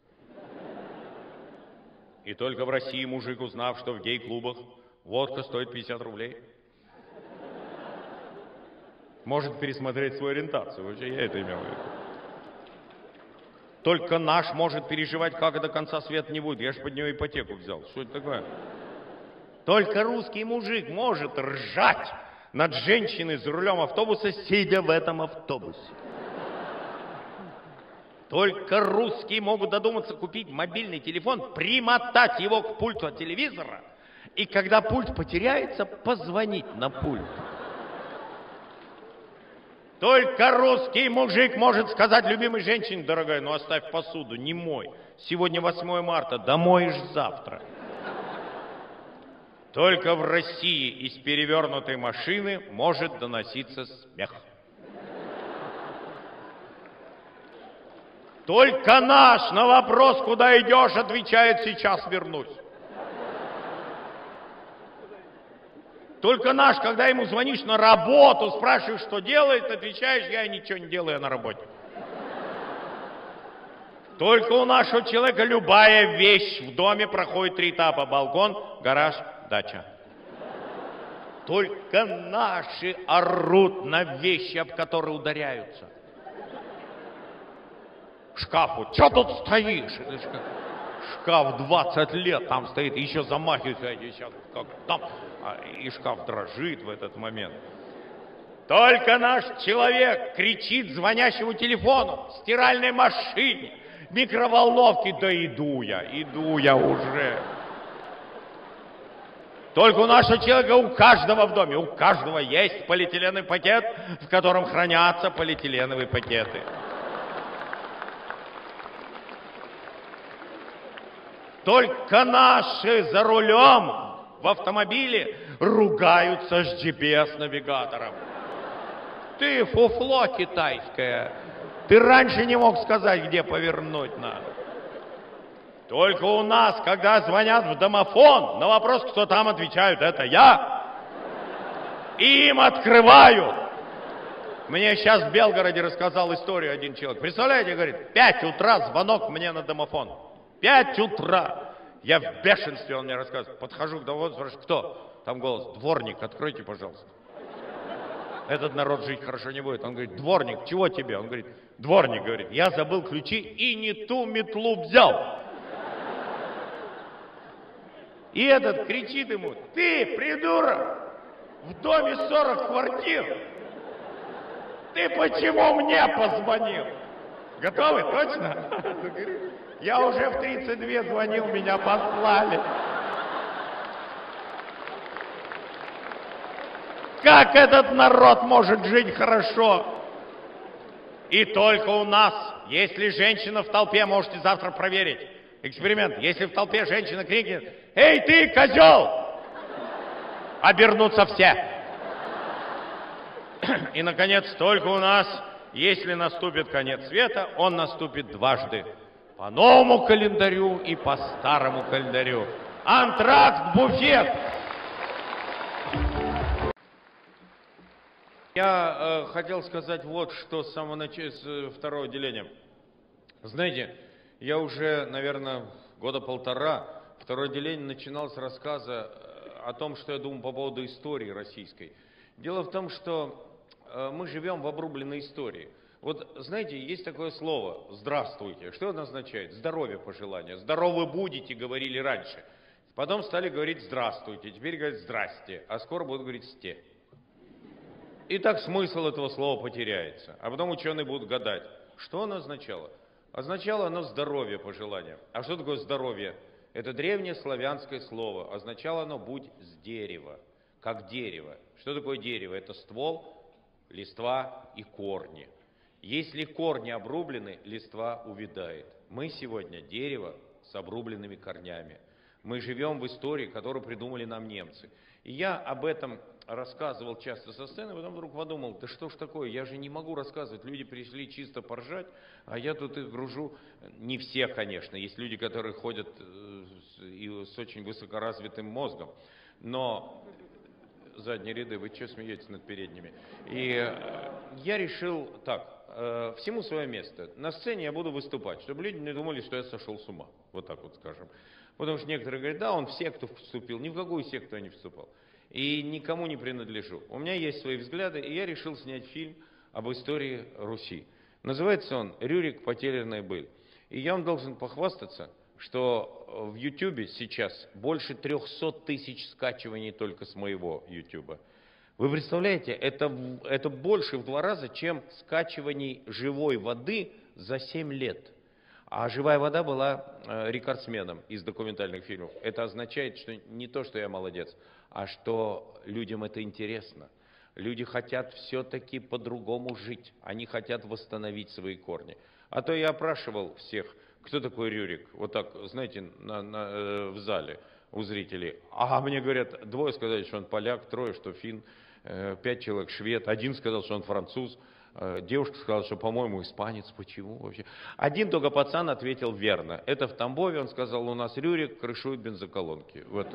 И только в России мужик, узнав, что в гей-клубах водка стоит пятьдесят рублей, может пересмотреть свою ориентацию. Вообще я это имел в виду. Только наш может переживать, как до конца света не будет. Я же под него ипотеку взял. Что это такое? Только русский мужик может ржать над женщиной за рулем автобуса, сидя в этом автобусе. Только русские могут додуматься купить мобильный телефон, примотать его к пульту от телевизора, и когда пульт потеряется, позвонить на пульт. Только русский мужик может сказать любимой женщине: дорогая, ну оставь посуду, не мой. Сегодня восьмое марта, домоешь завтра. Только в России из перевернутой машины может доноситься смех. Только наш на вопрос: куда идешь, отвечает: сейчас вернусь. Только наш, когда ему звонишь на работу, спрашиваешь, что делает, отвечаешь: я ничего не делаю, я на работе. Только у нашего человека любая вещь в доме проходит три этапа: балкон, гараж, дача. Только наши орут на вещи, об которые ударяются. Шкафу: что тут стоишь? Шкаф двадцать лет там стоит, и еще замахивается, сейчас как там, и шкаф дрожит в этот момент. Только наш человек кричит звонящему телефону, стиральной машине, микроволновке: да иду я, иду я уже. Только у нашего человека, у каждого в доме, у каждого есть полиэтиленовый пакет, в котором хранятся полиэтиленовые пакеты. Только наши за рулем в автомобиле ругаются с джи пи эс-навигатором. Ты фуфло китайское. Ты раньше не мог сказать, где повернуть надо. Только у нас, когда звонят в домофон, на вопрос, кто там, отвечают: это я. И им открывают. Мне сейчас в Белгороде рассказал историю один человек. Представляете, говорит, пять утра звонок мне на домофон. Пять утра. Я в бешенстве, он мне рассказывает. Подхожу к домофону, спрашиваю: кто? Там голос: дворник, откройте, пожалуйста. Этот народ жить хорошо не будет. Он говорит: дворник, чего тебе? Он говорит: дворник, говорит, я забыл ключи и не ту метлу взял. И этот кричит ему: ты, придурок, в доме сорок квартир. Ты почему мне позвонил? Готовы? Точно? Я уже в тридцать два звонил, меня послали. Как этот народ может жить хорошо? И только у нас. Если женщина в толпе, можете завтра проверить. Эксперимент. Если в толпе женщина крикнет: эй, ты, козел! Обернутся все. И, наконец, только у нас, если наступит конец света, он наступит дважды. По новому календарю и по старому календарю. Антракт, буфет. Я э, хотел сказать вот что с самого начала, с второго отделения. Знаете, я уже, наверное, года полтора, второе отделение начинал с рассказа о том, что я думаю по поводу истории российской. Дело в том, что э, мы живем в обрубленной истории. Вот, знаете, есть такое слово «здравствуйте». Что это означает? Здоровье пожелания. «Здоровы будете», говорили раньше. Потом стали говорить «здравствуйте», теперь говорят «здрасте», а скоро будут говорить «сте». И так смысл этого слова потеряется. А потом ученые будут гадать, что оно означало. Означало оно здоровье пожелания. А что такое здоровье? Это древнее славянское слово. Означало оно «будь с дерева», как дерево. Что такое дерево? Это ствол, листва и корни. Если корни обрублены, листва увядает. Мы сегодня дерево с обрубленными корнями. Мы живем в истории, которую придумали нам немцы. И я об этом рассказывал часто со сцены, потом вдруг подумал: да что ж такое, я же не могу рассказывать, люди пришли чисто поржать, а я тут их гружу. Не все, конечно, есть люди, которые ходят и с очень высокоразвитым мозгом, но задние ряды, вы что смеетесь над передними? И я решил так: всему свое место. На сцене я буду выступать, чтобы люди не думали, что я сошел с ума, вот так вот скажем. Потому что некоторые говорят: да, он в секту вступил. Ни в какую секту я не вступал. И никому не принадлежу. У меня есть свои взгляды, и я решил снять фильм об истории Руси. Называется он «Рюрик. Потерянная быль». И я вам должен похвастаться, что в Ютубе сейчас больше трехсот тысяч скачиваний только с моего Ютуба. Вы представляете, это, это больше в два раза, чем скачиваний живой воды за семь лет. А «Живая вода» была э, рекордсменом из документальных фильмов. Это означает, что не то, что я молодец, а что людям это интересно. Люди хотят все-таки по-другому жить. Они хотят восстановить свои корни. А то я опрашивал всех, кто такой Рюрик, вот так, знаете, на, на, э, в зале у зрителей. А мне говорят, двое сказали, что он поляк, трое, что финн, э, пять человек швед, один сказал, что он француз. Девушка сказала, что, по-моему, испанец. Почему вообще? Один только пацан ответил верно. Это в Тамбове, он сказал, у нас Рюрик крышует бензоколонки. Вот.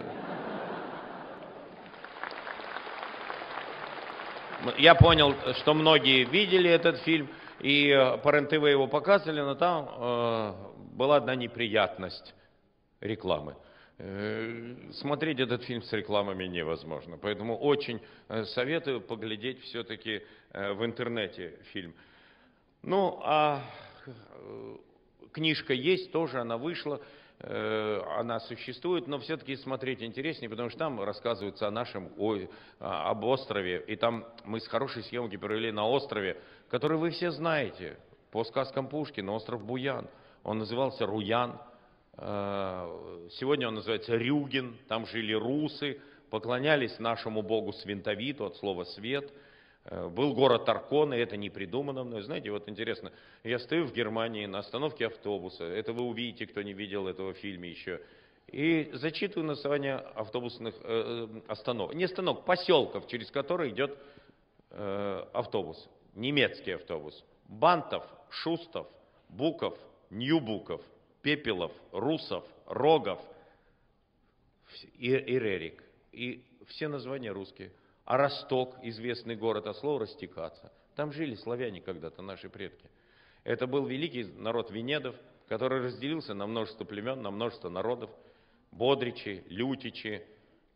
Я понял, что многие видели этот фильм, и по РЕН-ТВ его показывали, но там э, была одна неприятность рекламы. Смотреть этот фильм с рекламами невозможно, поэтому очень советую поглядеть все-таки в интернете фильм. Ну, а книжка есть тоже, она вышла, она существует, но все-таки смотреть интереснее, потому что там рассказывается о нашем, ой, об острове, и там мы с хорошей съемки провели на острове, который вы все знаете, по сказкам Пушкина, остров Буян, он назывался Руян. Сегодня он называется Рюген, там жили русы, поклонялись нашему богу Свинтовиту, от слова свет. Был город Аркон, и это не придумано мной. Знаете, вот интересно, я стою в Германии на остановке автобуса, это вы увидите, кто не видел этого фильма еще, и зачитываю название автобусных э, остановок, не остановок, поселков, через которые идет э, автобус, немецкий автобус. Бантов, Шустов, Буков, Нью-Буков, Пепелов, Русов, Рогов и, и Рерик. И все названия русские. А Росток, известный город, от слова растекаться. Там жили славяне когда-то, наши предки. Это был великий народ венедов, который разделился на множество племен, на множество народов. Бодричи, Лютичи,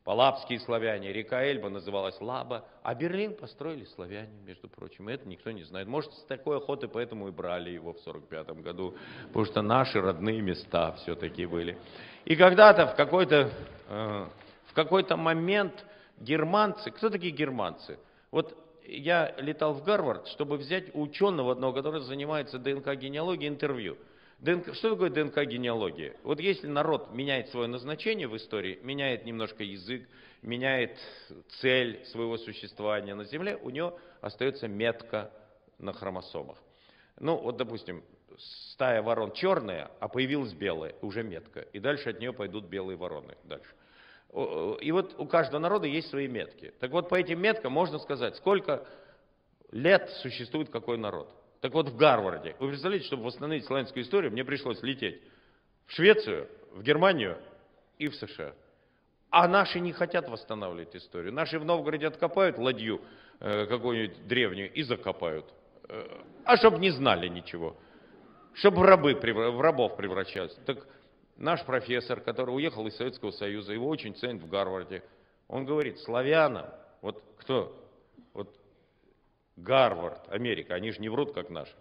Палапские славяне, река Эльба называлась Лаба, а Берлин построили славяне, между прочим. И это никто не знает. Может, с такой охоты поэтому и брали его в сорок пятом году, потому что наши родные места все-таки были. И когда-то в какой-то э, в какой-то момент германцы, кто такие германцы? Вот я летал в Гарвард, чтобы взять у ученого одного, который занимается ДНК-генеалогией, интервью. ДНК, что такое ДНК-генеалогия? Вот если народ меняет свое назначение в истории, меняет немножко язык, меняет цель своего существования на Земле, у него остается метка на хромосомах. Ну, вот, допустим, стая ворон черная, а появилась белая, уже метка. И дальше от нее пойдут белые вороны. Дальше. И вот у каждого народа есть свои метки. Так вот, по этим меткам можно сказать, сколько лет существует какой народ. Так вот, в Гарварде, вы представляете, чтобы восстановить славянскую историю, мне пришлось лететь в Швецию, в Германию и в США. А наши не хотят восстанавливать историю. Наши в Новгороде откопают ладью э, какую-нибудь древнюю и закопают. Э, а чтобы не знали ничего. Чтобы в, рабы, в рабов превращались. Так наш профессор, который уехал из Советского Союза, его очень ценят в Гарварде, он говорит, славянам, вот кто... Вот, Гарвард, Америка, они же не врут, как наши.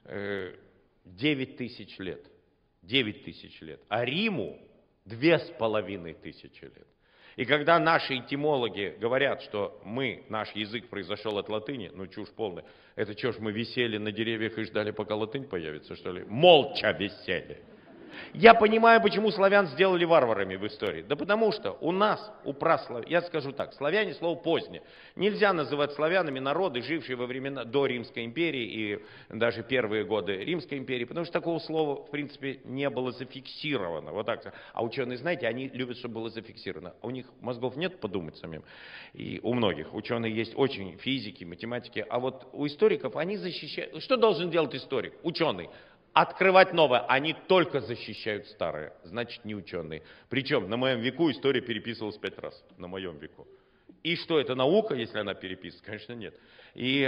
девять тысяч лет. девять тысяч лет. А Риму две с половиной тысячи лет. И когда наши этимологи говорят, что мы, наш язык произошел от латыни, ну чушь полная. Это что ж, мы висели на деревьях и ждали, пока латынь появится, что ли? Молча висели. Я понимаю, почему славян сделали варварами в истории. Да потому что у нас, у праславян, я скажу так, славяне слово позднее. Нельзя называть славянами народы, жившие во времена до Римской империи и даже первые годы Римской империи, потому что такого слова, в принципе, не было зафиксировано. Вот так. А ученые, знаете, они любят, чтобы было зафиксировано. У них мозгов нет подумать самим. И у многих ученых есть очень физики, математики. А вот у историков они защищают. Что должен делать историк, ученый? Открывать новое. Они только защищают старое. Значит, не ученые. Причем на моем веку история переписывалась пять раз. На моем веку. И что, это наука, если она переписывается? Конечно, нет. И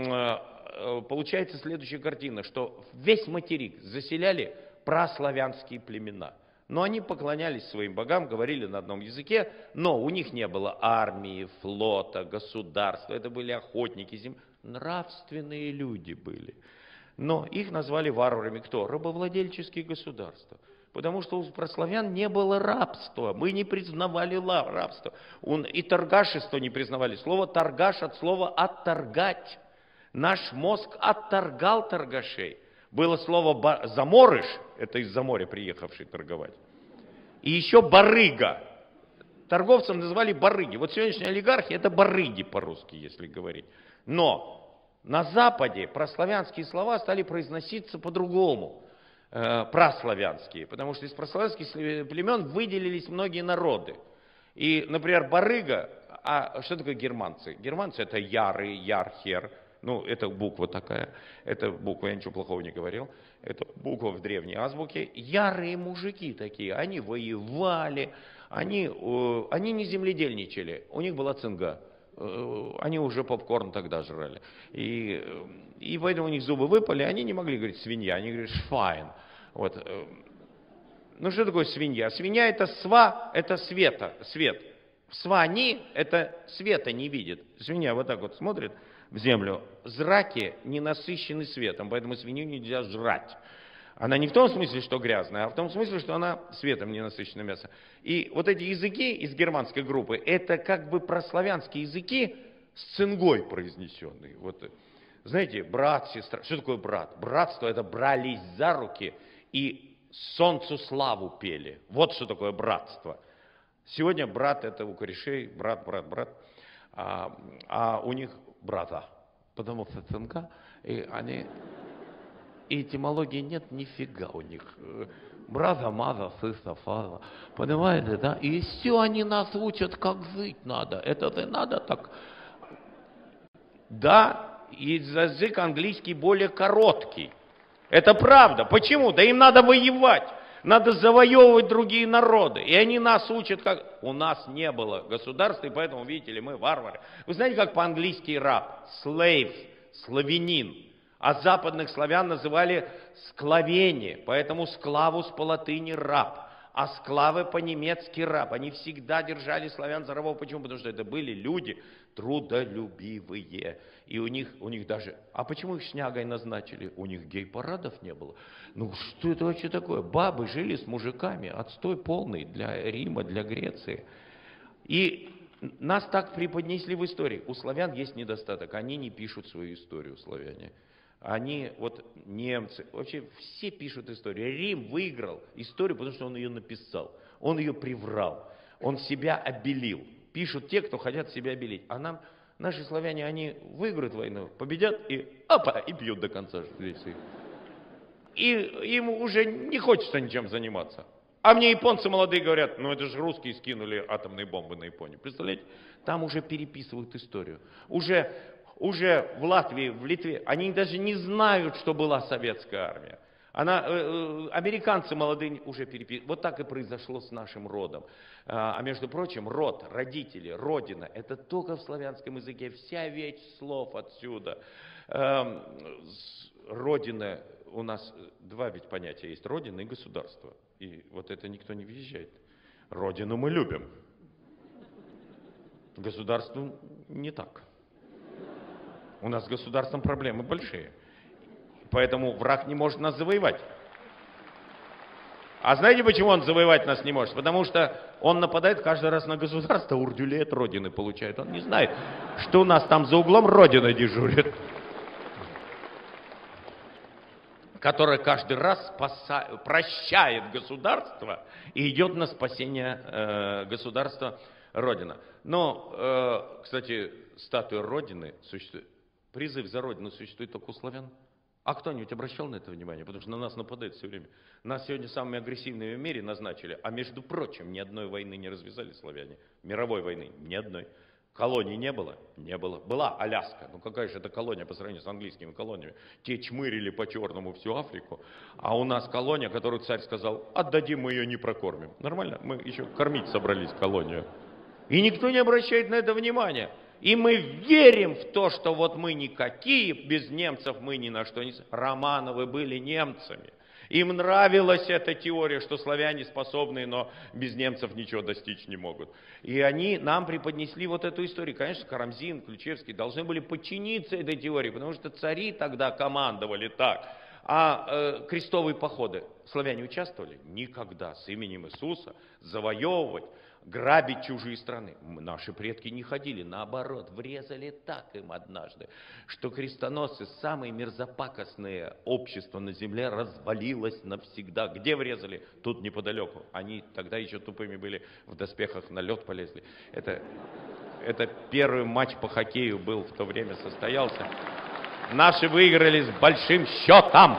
э, получается следующая картина, что весь материк заселяли праславянские племена. Но они поклонялись своим богам, говорили на одном языке, но у них не было армии, флота, государства. Это были охотники, зем... нравственные люди были. Но их назвали варварами кто? Рабовладельческие государства. Потому что у прославян не было рабства. Мы не признавали рабство. И торгашество не признавали. Слово торгаш от слова отторгать. Наш мозг отторгал торгашей. Было слово заморыш, это из-за моря приехавший торговать. И еще барыга. Торговцев называли барыги. Вот сегодняшние олигархи это барыги по-русски, если говорить. Но на Западе прославянские слова стали произноситься по-другому, э, праславянские, потому что из прославянских племен выделились многие народы. И, например, барыга, а что такое германцы? Германцы это яры, ярхер, ну это буква такая, это буква, я ничего плохого не говорил, это буква в древней азбуке. Ярые мужики такие, они воевали, они, э, они не земледельничали, у них была цинга. Они уже попкорн тогда жрали. И, и поэтому у них зубы выпали, они не могли говорить свинья, они говорят швайн. Вот. Ну что такое свинья? Свинья это сва, это света, свет. Свани это света не видит. Свинья вот так вот смотрит в землю. Зраки не насыщены светом, поэтому свинью нельзя жрать. Она не в том смысле, что грязная, а в том смысле, что она светом не насыщенное мясо. И вот эти языки из германской группы, это как бы прославянские языки с цингой произнесенные. Вот, знаете, брат, сестра. Что такое брат? Братство это брались за руки и солнцу славу пели. Вот что такое братство. Сегодня брат это у корешей, брат, брат, брат. А, а у них брата. Потому что цинга, и они... И этимологии нет нифига у них. Браза, маза, сыса, фаза. Понимаете, да? И все они нас учат, как жить надо. Это ты надо так. Да, и язык английский более короткий. Это правда. Почему? Да им надо воевать. Надо завоевывать другие народы. И они нас учат, как... У нас не было государства, и поэтому, видите ли, мы варвары. Вы знаете, как по-английски раб? Slave, славянин. А западных славян называли склавени, поэтому склавус по латыни раб. а склавы по-немецки раб. Они всегда держали славян за рабов. Почему? Потому что это были люди трудолюбивые. И у них, у них даже... А почему их шнягой назначили? У них гей-парадов не было. Ну что это вообще такое? Бабы жили с мужиками. Отстой полный для Рима, для Греции. И нас так преподнесли в истории. У славян есть недостаток. Они не пишут свою историю, славяне. Они, вот немцы, вообще все пишут историю. Рим выиграл историю, потому что он ее написал. Он ее приврал. Он себя обелил. Пишут те, кто хотят себя обелить. А нам, наши славяне, они выиграют войну, победят и опа, и пьют до конца жизни. И им уже не хочется ничем заниматься. А мне японцы молодые говорят, ну это же русские скинули атомные бомбы на Японию. Представляете? Там уже переписывают историю. Уже... Уже в Латвии, в Литве, они даже не знают, что была советская армия. Она, э, американцы молодые уже переписывают. Вот так и произошло с нашим родом. А, а между прочим, род, родители, родина, это только в славянском языке. Вся вещь слов отсюда. Э, родина, у нас два ведь понятия есть. Родина и государство. И вот это никто не въезжает. Родину мы любим. Государству не так. У нас с государством проблемы большие. Поэтому враг не может нас завоевать. А знаете, почему он завоевать нас не может? Потому что он нападает каждый раз на государство, урдюлей от родины получает. Он не знает, что у нас там за углом родина дежурит. Которая каждый раз спаса... прощает государство и идет на спасение э, государства Родина. Но, э, кстати, статуя Родины существует. Призыв за Родину существует только у славян. А кто-нибудь обращал на это внимание? Потому что на нас нападают все время. Нас сегодня самыми агрессивными в мире назначили. А между прочим, ни одной войны не развязали славяне. Мировой войны ни одной. Колоний не было? Не было. Была Аляска. Ну какая же это колония по сравнению с английскими колониями? Те чмырили по черному всю Африку. А у нас колония, которую царь сказал, отдадим, мы ее не прокормим. Нормально? Мы еще кормить собрались колонию. И никто не обращает на это внимания. И мы верим в то, что вот мы никакие, без немцев мы ни на что не... Романовы были немцами. Им нравилась эта теория, что славяне способны, но без немцев ничего достичь не могут. И они нам преподнесли вот эту историю. Конечно, Карамзин, Ключевский должны были подчиниться этой теории, потому что цари тогда командовали так. А э, крестовые походы славяне участвовали? Никогда. С именем Иисуса завоевывать, грабить чужие страны. Наши предки не ходили, наоборот, врезали так им однажды, что крестоносцы, самые мерзопакостные общества на земле, развалилось навсегда. Где врезали? Тут неподалеку. Они тогда еще тупыми были, в доспехах на лед полезли. Это, это первый матч по хоккею был в то время, состоялся. Наши выиграли с большим счетом.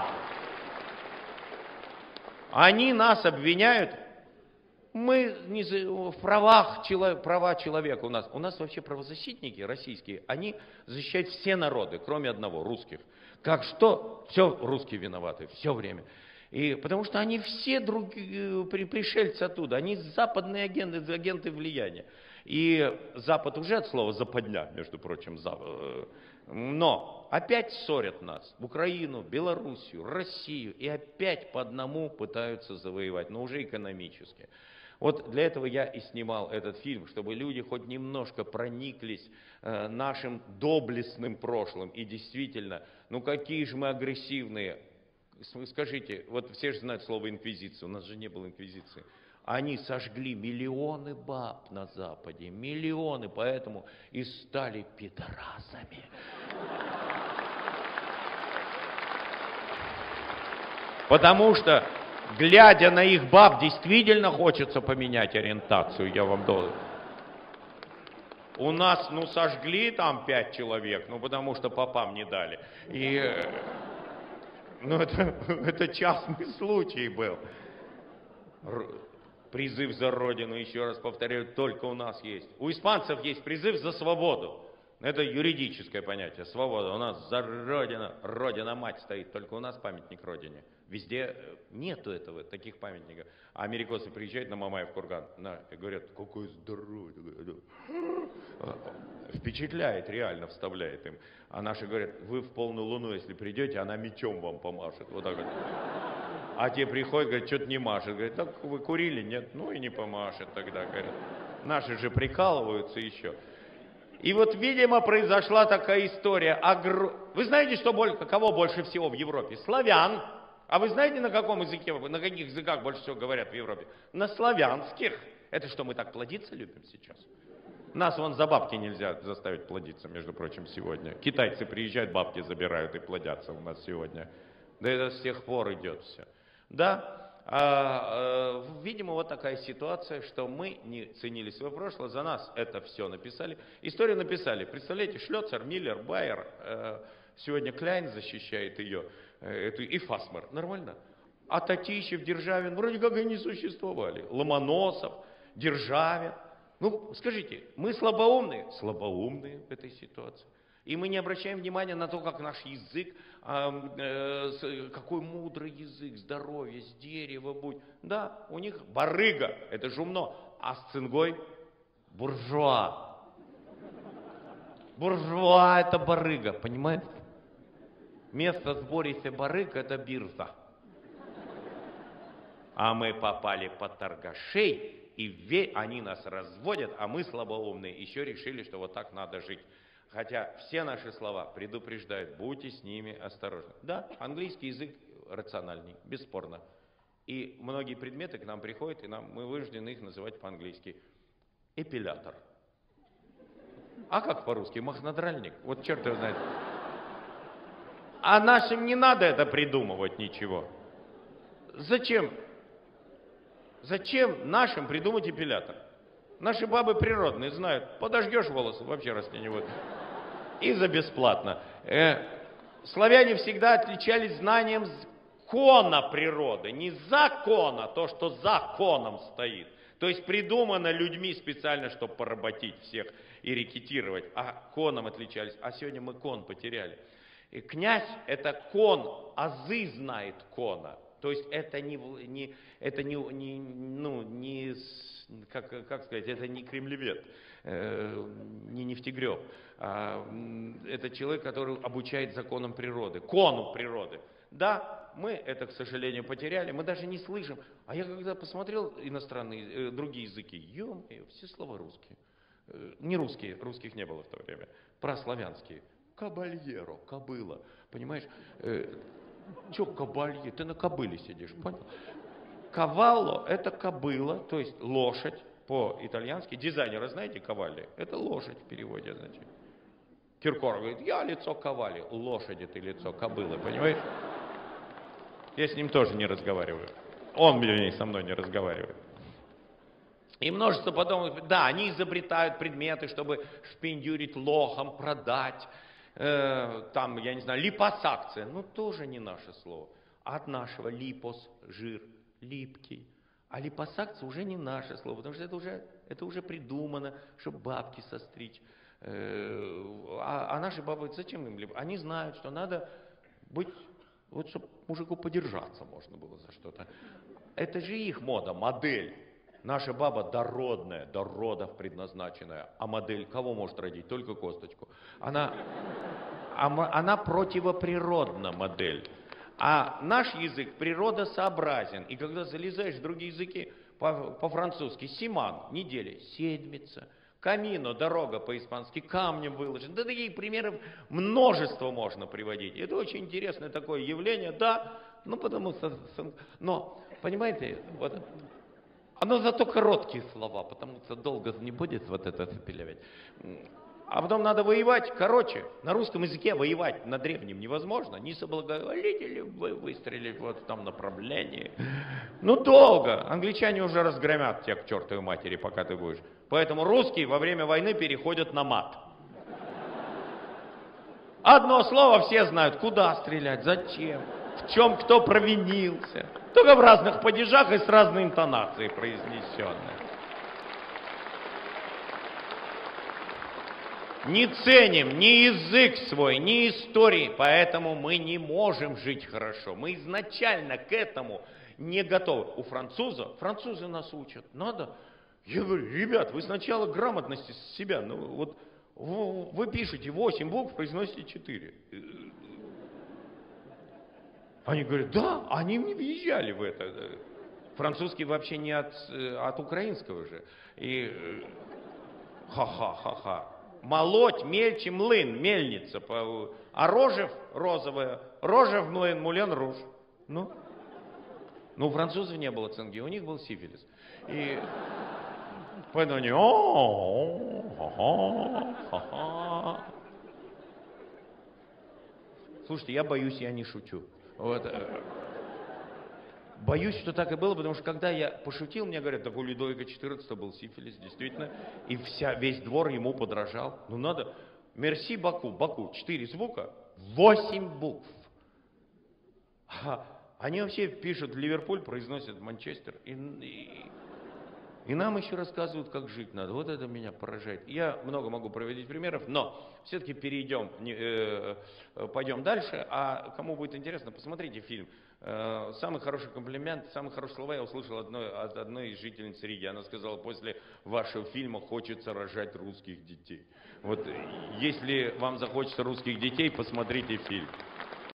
Они нас обвиняют. Мы не за, в правах права человека у нас. У нас вообще правозащитники российские, они защищают все народы, кроме одного, русских. Как что? Все русские виноваты, все время. И, потому что они все другие, пришельцы оттуда, они западные агенты, агенты влияния. И Запад уже от слова западня, между прочим, Запад. Но опять ссорят нас, Украину, Белоруссию, Россию, и опять по одному пытаются завоевать, но уже экономически. Вот для этого я и снимал этот фильм, чтобы люди хоть немножко прониклись э, нашим доблестным прошлым. И действительно, ну какие же мы агрессивные. Скажите, вот все же знают слово инквизиция, у нас же не было инквизиции. Они сожгли миллионы баб на Западе, миллионы, поэтому и стали пидорасами. Потому что, глядя на их баб, действительно хочется поменять ориентацию, я вам должен. У нас, ну, сожгли там пять человек, ну, потому что попам не дали. И, ну, это, это частный случай был. Призыв за Родину, еще раз повторяю, только у нас есть. У испанцев есть призыв за свободу. Это юридическое понятие, свобода. У нас за Родину, Родина-мать стоит, только у нас памятник Родине. Везде нету этого, таких памятников. А американцы приезжают на Мамаев курган на, и говорят, какое здоровье. Впечатляет, реально вставляет им. А наши говорят, вы в полную луну, если придете, она мечом вам помашет. Вот так вот. А те приходят, говорят, что-то не машет. Говорят, так вы курили? Нет, ну и не помашет тогда, говорят. Наши же прикалываются еще. И вот, видимо, произошла такая история. Огр... Вы знаете, что больше, кого больше всего в Европе? Славян. А вы знаете, на каком языке, на каких языках больше всего говорят в Европе? На славянских. Это что, мы так плодиться любим сейчас? Нас вон за бабки нельзя заставить плодиться, между прочим, сегодня. Китайцы приезжают, бабки забирают и плодятся у нас сегодня. Да это с тех пор идет все. Да, а, а, видимо, вот такая ситуация, что мы не ценили свое прошлое, за нас это все написали. Историю написали, представляете, Шлёцер, Миллер, Байер, э, сегодня Кляйн защищает ее, э, эту, и Фасмер. Нормально. А Татищев, Державин, вроде как и не существовали. Ломоносов, Державин. Ну, скажите, мы слабоумные? Слабоумные в этой ситуации. И мы не обращаем внимания на то, как наш язык, э, э, какой мудрый язык, здоровье, с дерева будь. Да, у них барыга, это жумно, а с цингой буржуа. Буржуа это барыга, понимаете? Место сборище барыг это биржа. А мы попали под торгашей, и ве... они нас разводят, а мы слабоумные еще решили, что вот так надо жить. Хотя все наши слова предупреждают, будьте с ними осторожны. Да, английский язык рациональней, бесспорно. И многие предметы к нам приходят, и нам, мы вынуждены их называть по-английски. Эпилятор. А как по-русски? Махнодральник. Вот черт его знает. А нашим не надо это придумывать ничего. Зачем? Зачем нашим придумать эпилятор? Наши бабы природные знают, подожгешь волосы, вообще расти не будет. И за бесплатно. Э, славяне всегда отличались знанием закона природы. Не закона, то, что законом стоит. То есть придумано людьми специально, чтобы поработить всех и рекетировать. А коном отличались. А сегодня мы кон потеряли. И князь это кон, азы знает кона. То есть это не, не, это не, не, ну, не как, как сказать, это не кремлевед, э, не нефтегреб. А, это человек, который обучает законам природы, кону природы. Да, мы это, к сожалению, потеряли, мы даже не слышим. А я когда посмотрел иностранные, э, другие языки, ё-моё, все слова русские. Э, не русские, русских не было в то время, прославянские. Кабальеро, кобыла, понимаешь? Э, Че кабалье? Ты на кобыле сидишь, понял? Кавалло это кобыла, то есть лошадь по-итальянски. Дизайнеры знаете кавалли? Это лошадь в переводе, значит. Киркоров говорит, я лицо кавалли. Лошади ты лицо кобылы, понимаешь? Я с ним тоже не разговариваю. Он, вернее, со мной не разговаривает. И множество потом, да, они изобретают предметы, чтобы шпендюрить лохом, продать. Э, там, я не знаю, липосакция, ну тоже не наше слово. От нашего липос, жир, липкий. А липосакция уже не наше слово, потому что это уже, это уже придумано, чтобы бабки состричь. Э, а, а наши бабы, зачем им липо? Они знают, что надо быть, вот чтобы мужику подержаться можно было за что-то. Это же их мода, модель. Наша баба дородная, до родов предназначенная, а модель кого может родить? Только косточку. Она, она противоприродна модель. А наш язык природосообразен. И когда залезаешь в другие языки, по-французски симан, неделя, седмица, камино, дорога по-испански, камнем выложен. Да таких примеров множество можно приводить. Это очень интересное такое явление, да, ну потому что, но, понимаете, вот... Но зато короткие слова, потому что долго не будет вот это запилявить. А потом надо воевать. Короче, на русском языке воевать на древнем невозможно. Не соблаговолите ли вы выстрелить вот в том направлении? Ну долго. Англичане уже разгромят тебя к чертовой матери, пока ты будешь. Поэтому русские во время войны переходят на мат. Одно слово все знают, куда стрелять, зачем, в чем кто провинился. Только в разных падежах и с разной интонацией произнесенной. Не ценим ни язык свой, ни истории, поэтому мы не можем жить хорошо. Мы изначально к этому не готовы. У французов, французы нас учат, надо. Я говорю, ребят, вы сначала грамотности с себя, ну вот вы пишете восемь букв, произносите четыре. Они говорят, да, они не въезжали в это. Французский вообще не от, от украинского же. И ха-ха-ха-ха. Молоть, мельче, млын, мельница. А рожев розовая, рожев, млын, мулен, руж. Ну, ну, у французов не было цинги, у них был сифилис. И поэтому они, о-о-о-о-о-о-о. Слушайте, я боюсь, я не шучу. Вот. Боюсь, что так и было, потому что когда я пошутил, мне говорят, так у Людовика четырнадцатого был сифилис, действительно, и вся, весь двор ему подражал. Ну надо, мерси Баку, Баку, четыре звука, восемь букв. А они вообще пишут Ливерпуль, произносят Манчестер, и, и, и нам еще рассказывают, как жить надо. Вот это меня поражает. Я много могу приводить примеров, но все-таки перейдем, э, пойдем дальше, а кому будет интересно, посмотрите фильм. Самый хороший комплимент, самые хорошие слова я услышал одной, от одной из жительниц Риги. Она сказала, после вашего фильма хочется рожать русских детей. Вот если вам захочется русских детей, посмотрите фильм.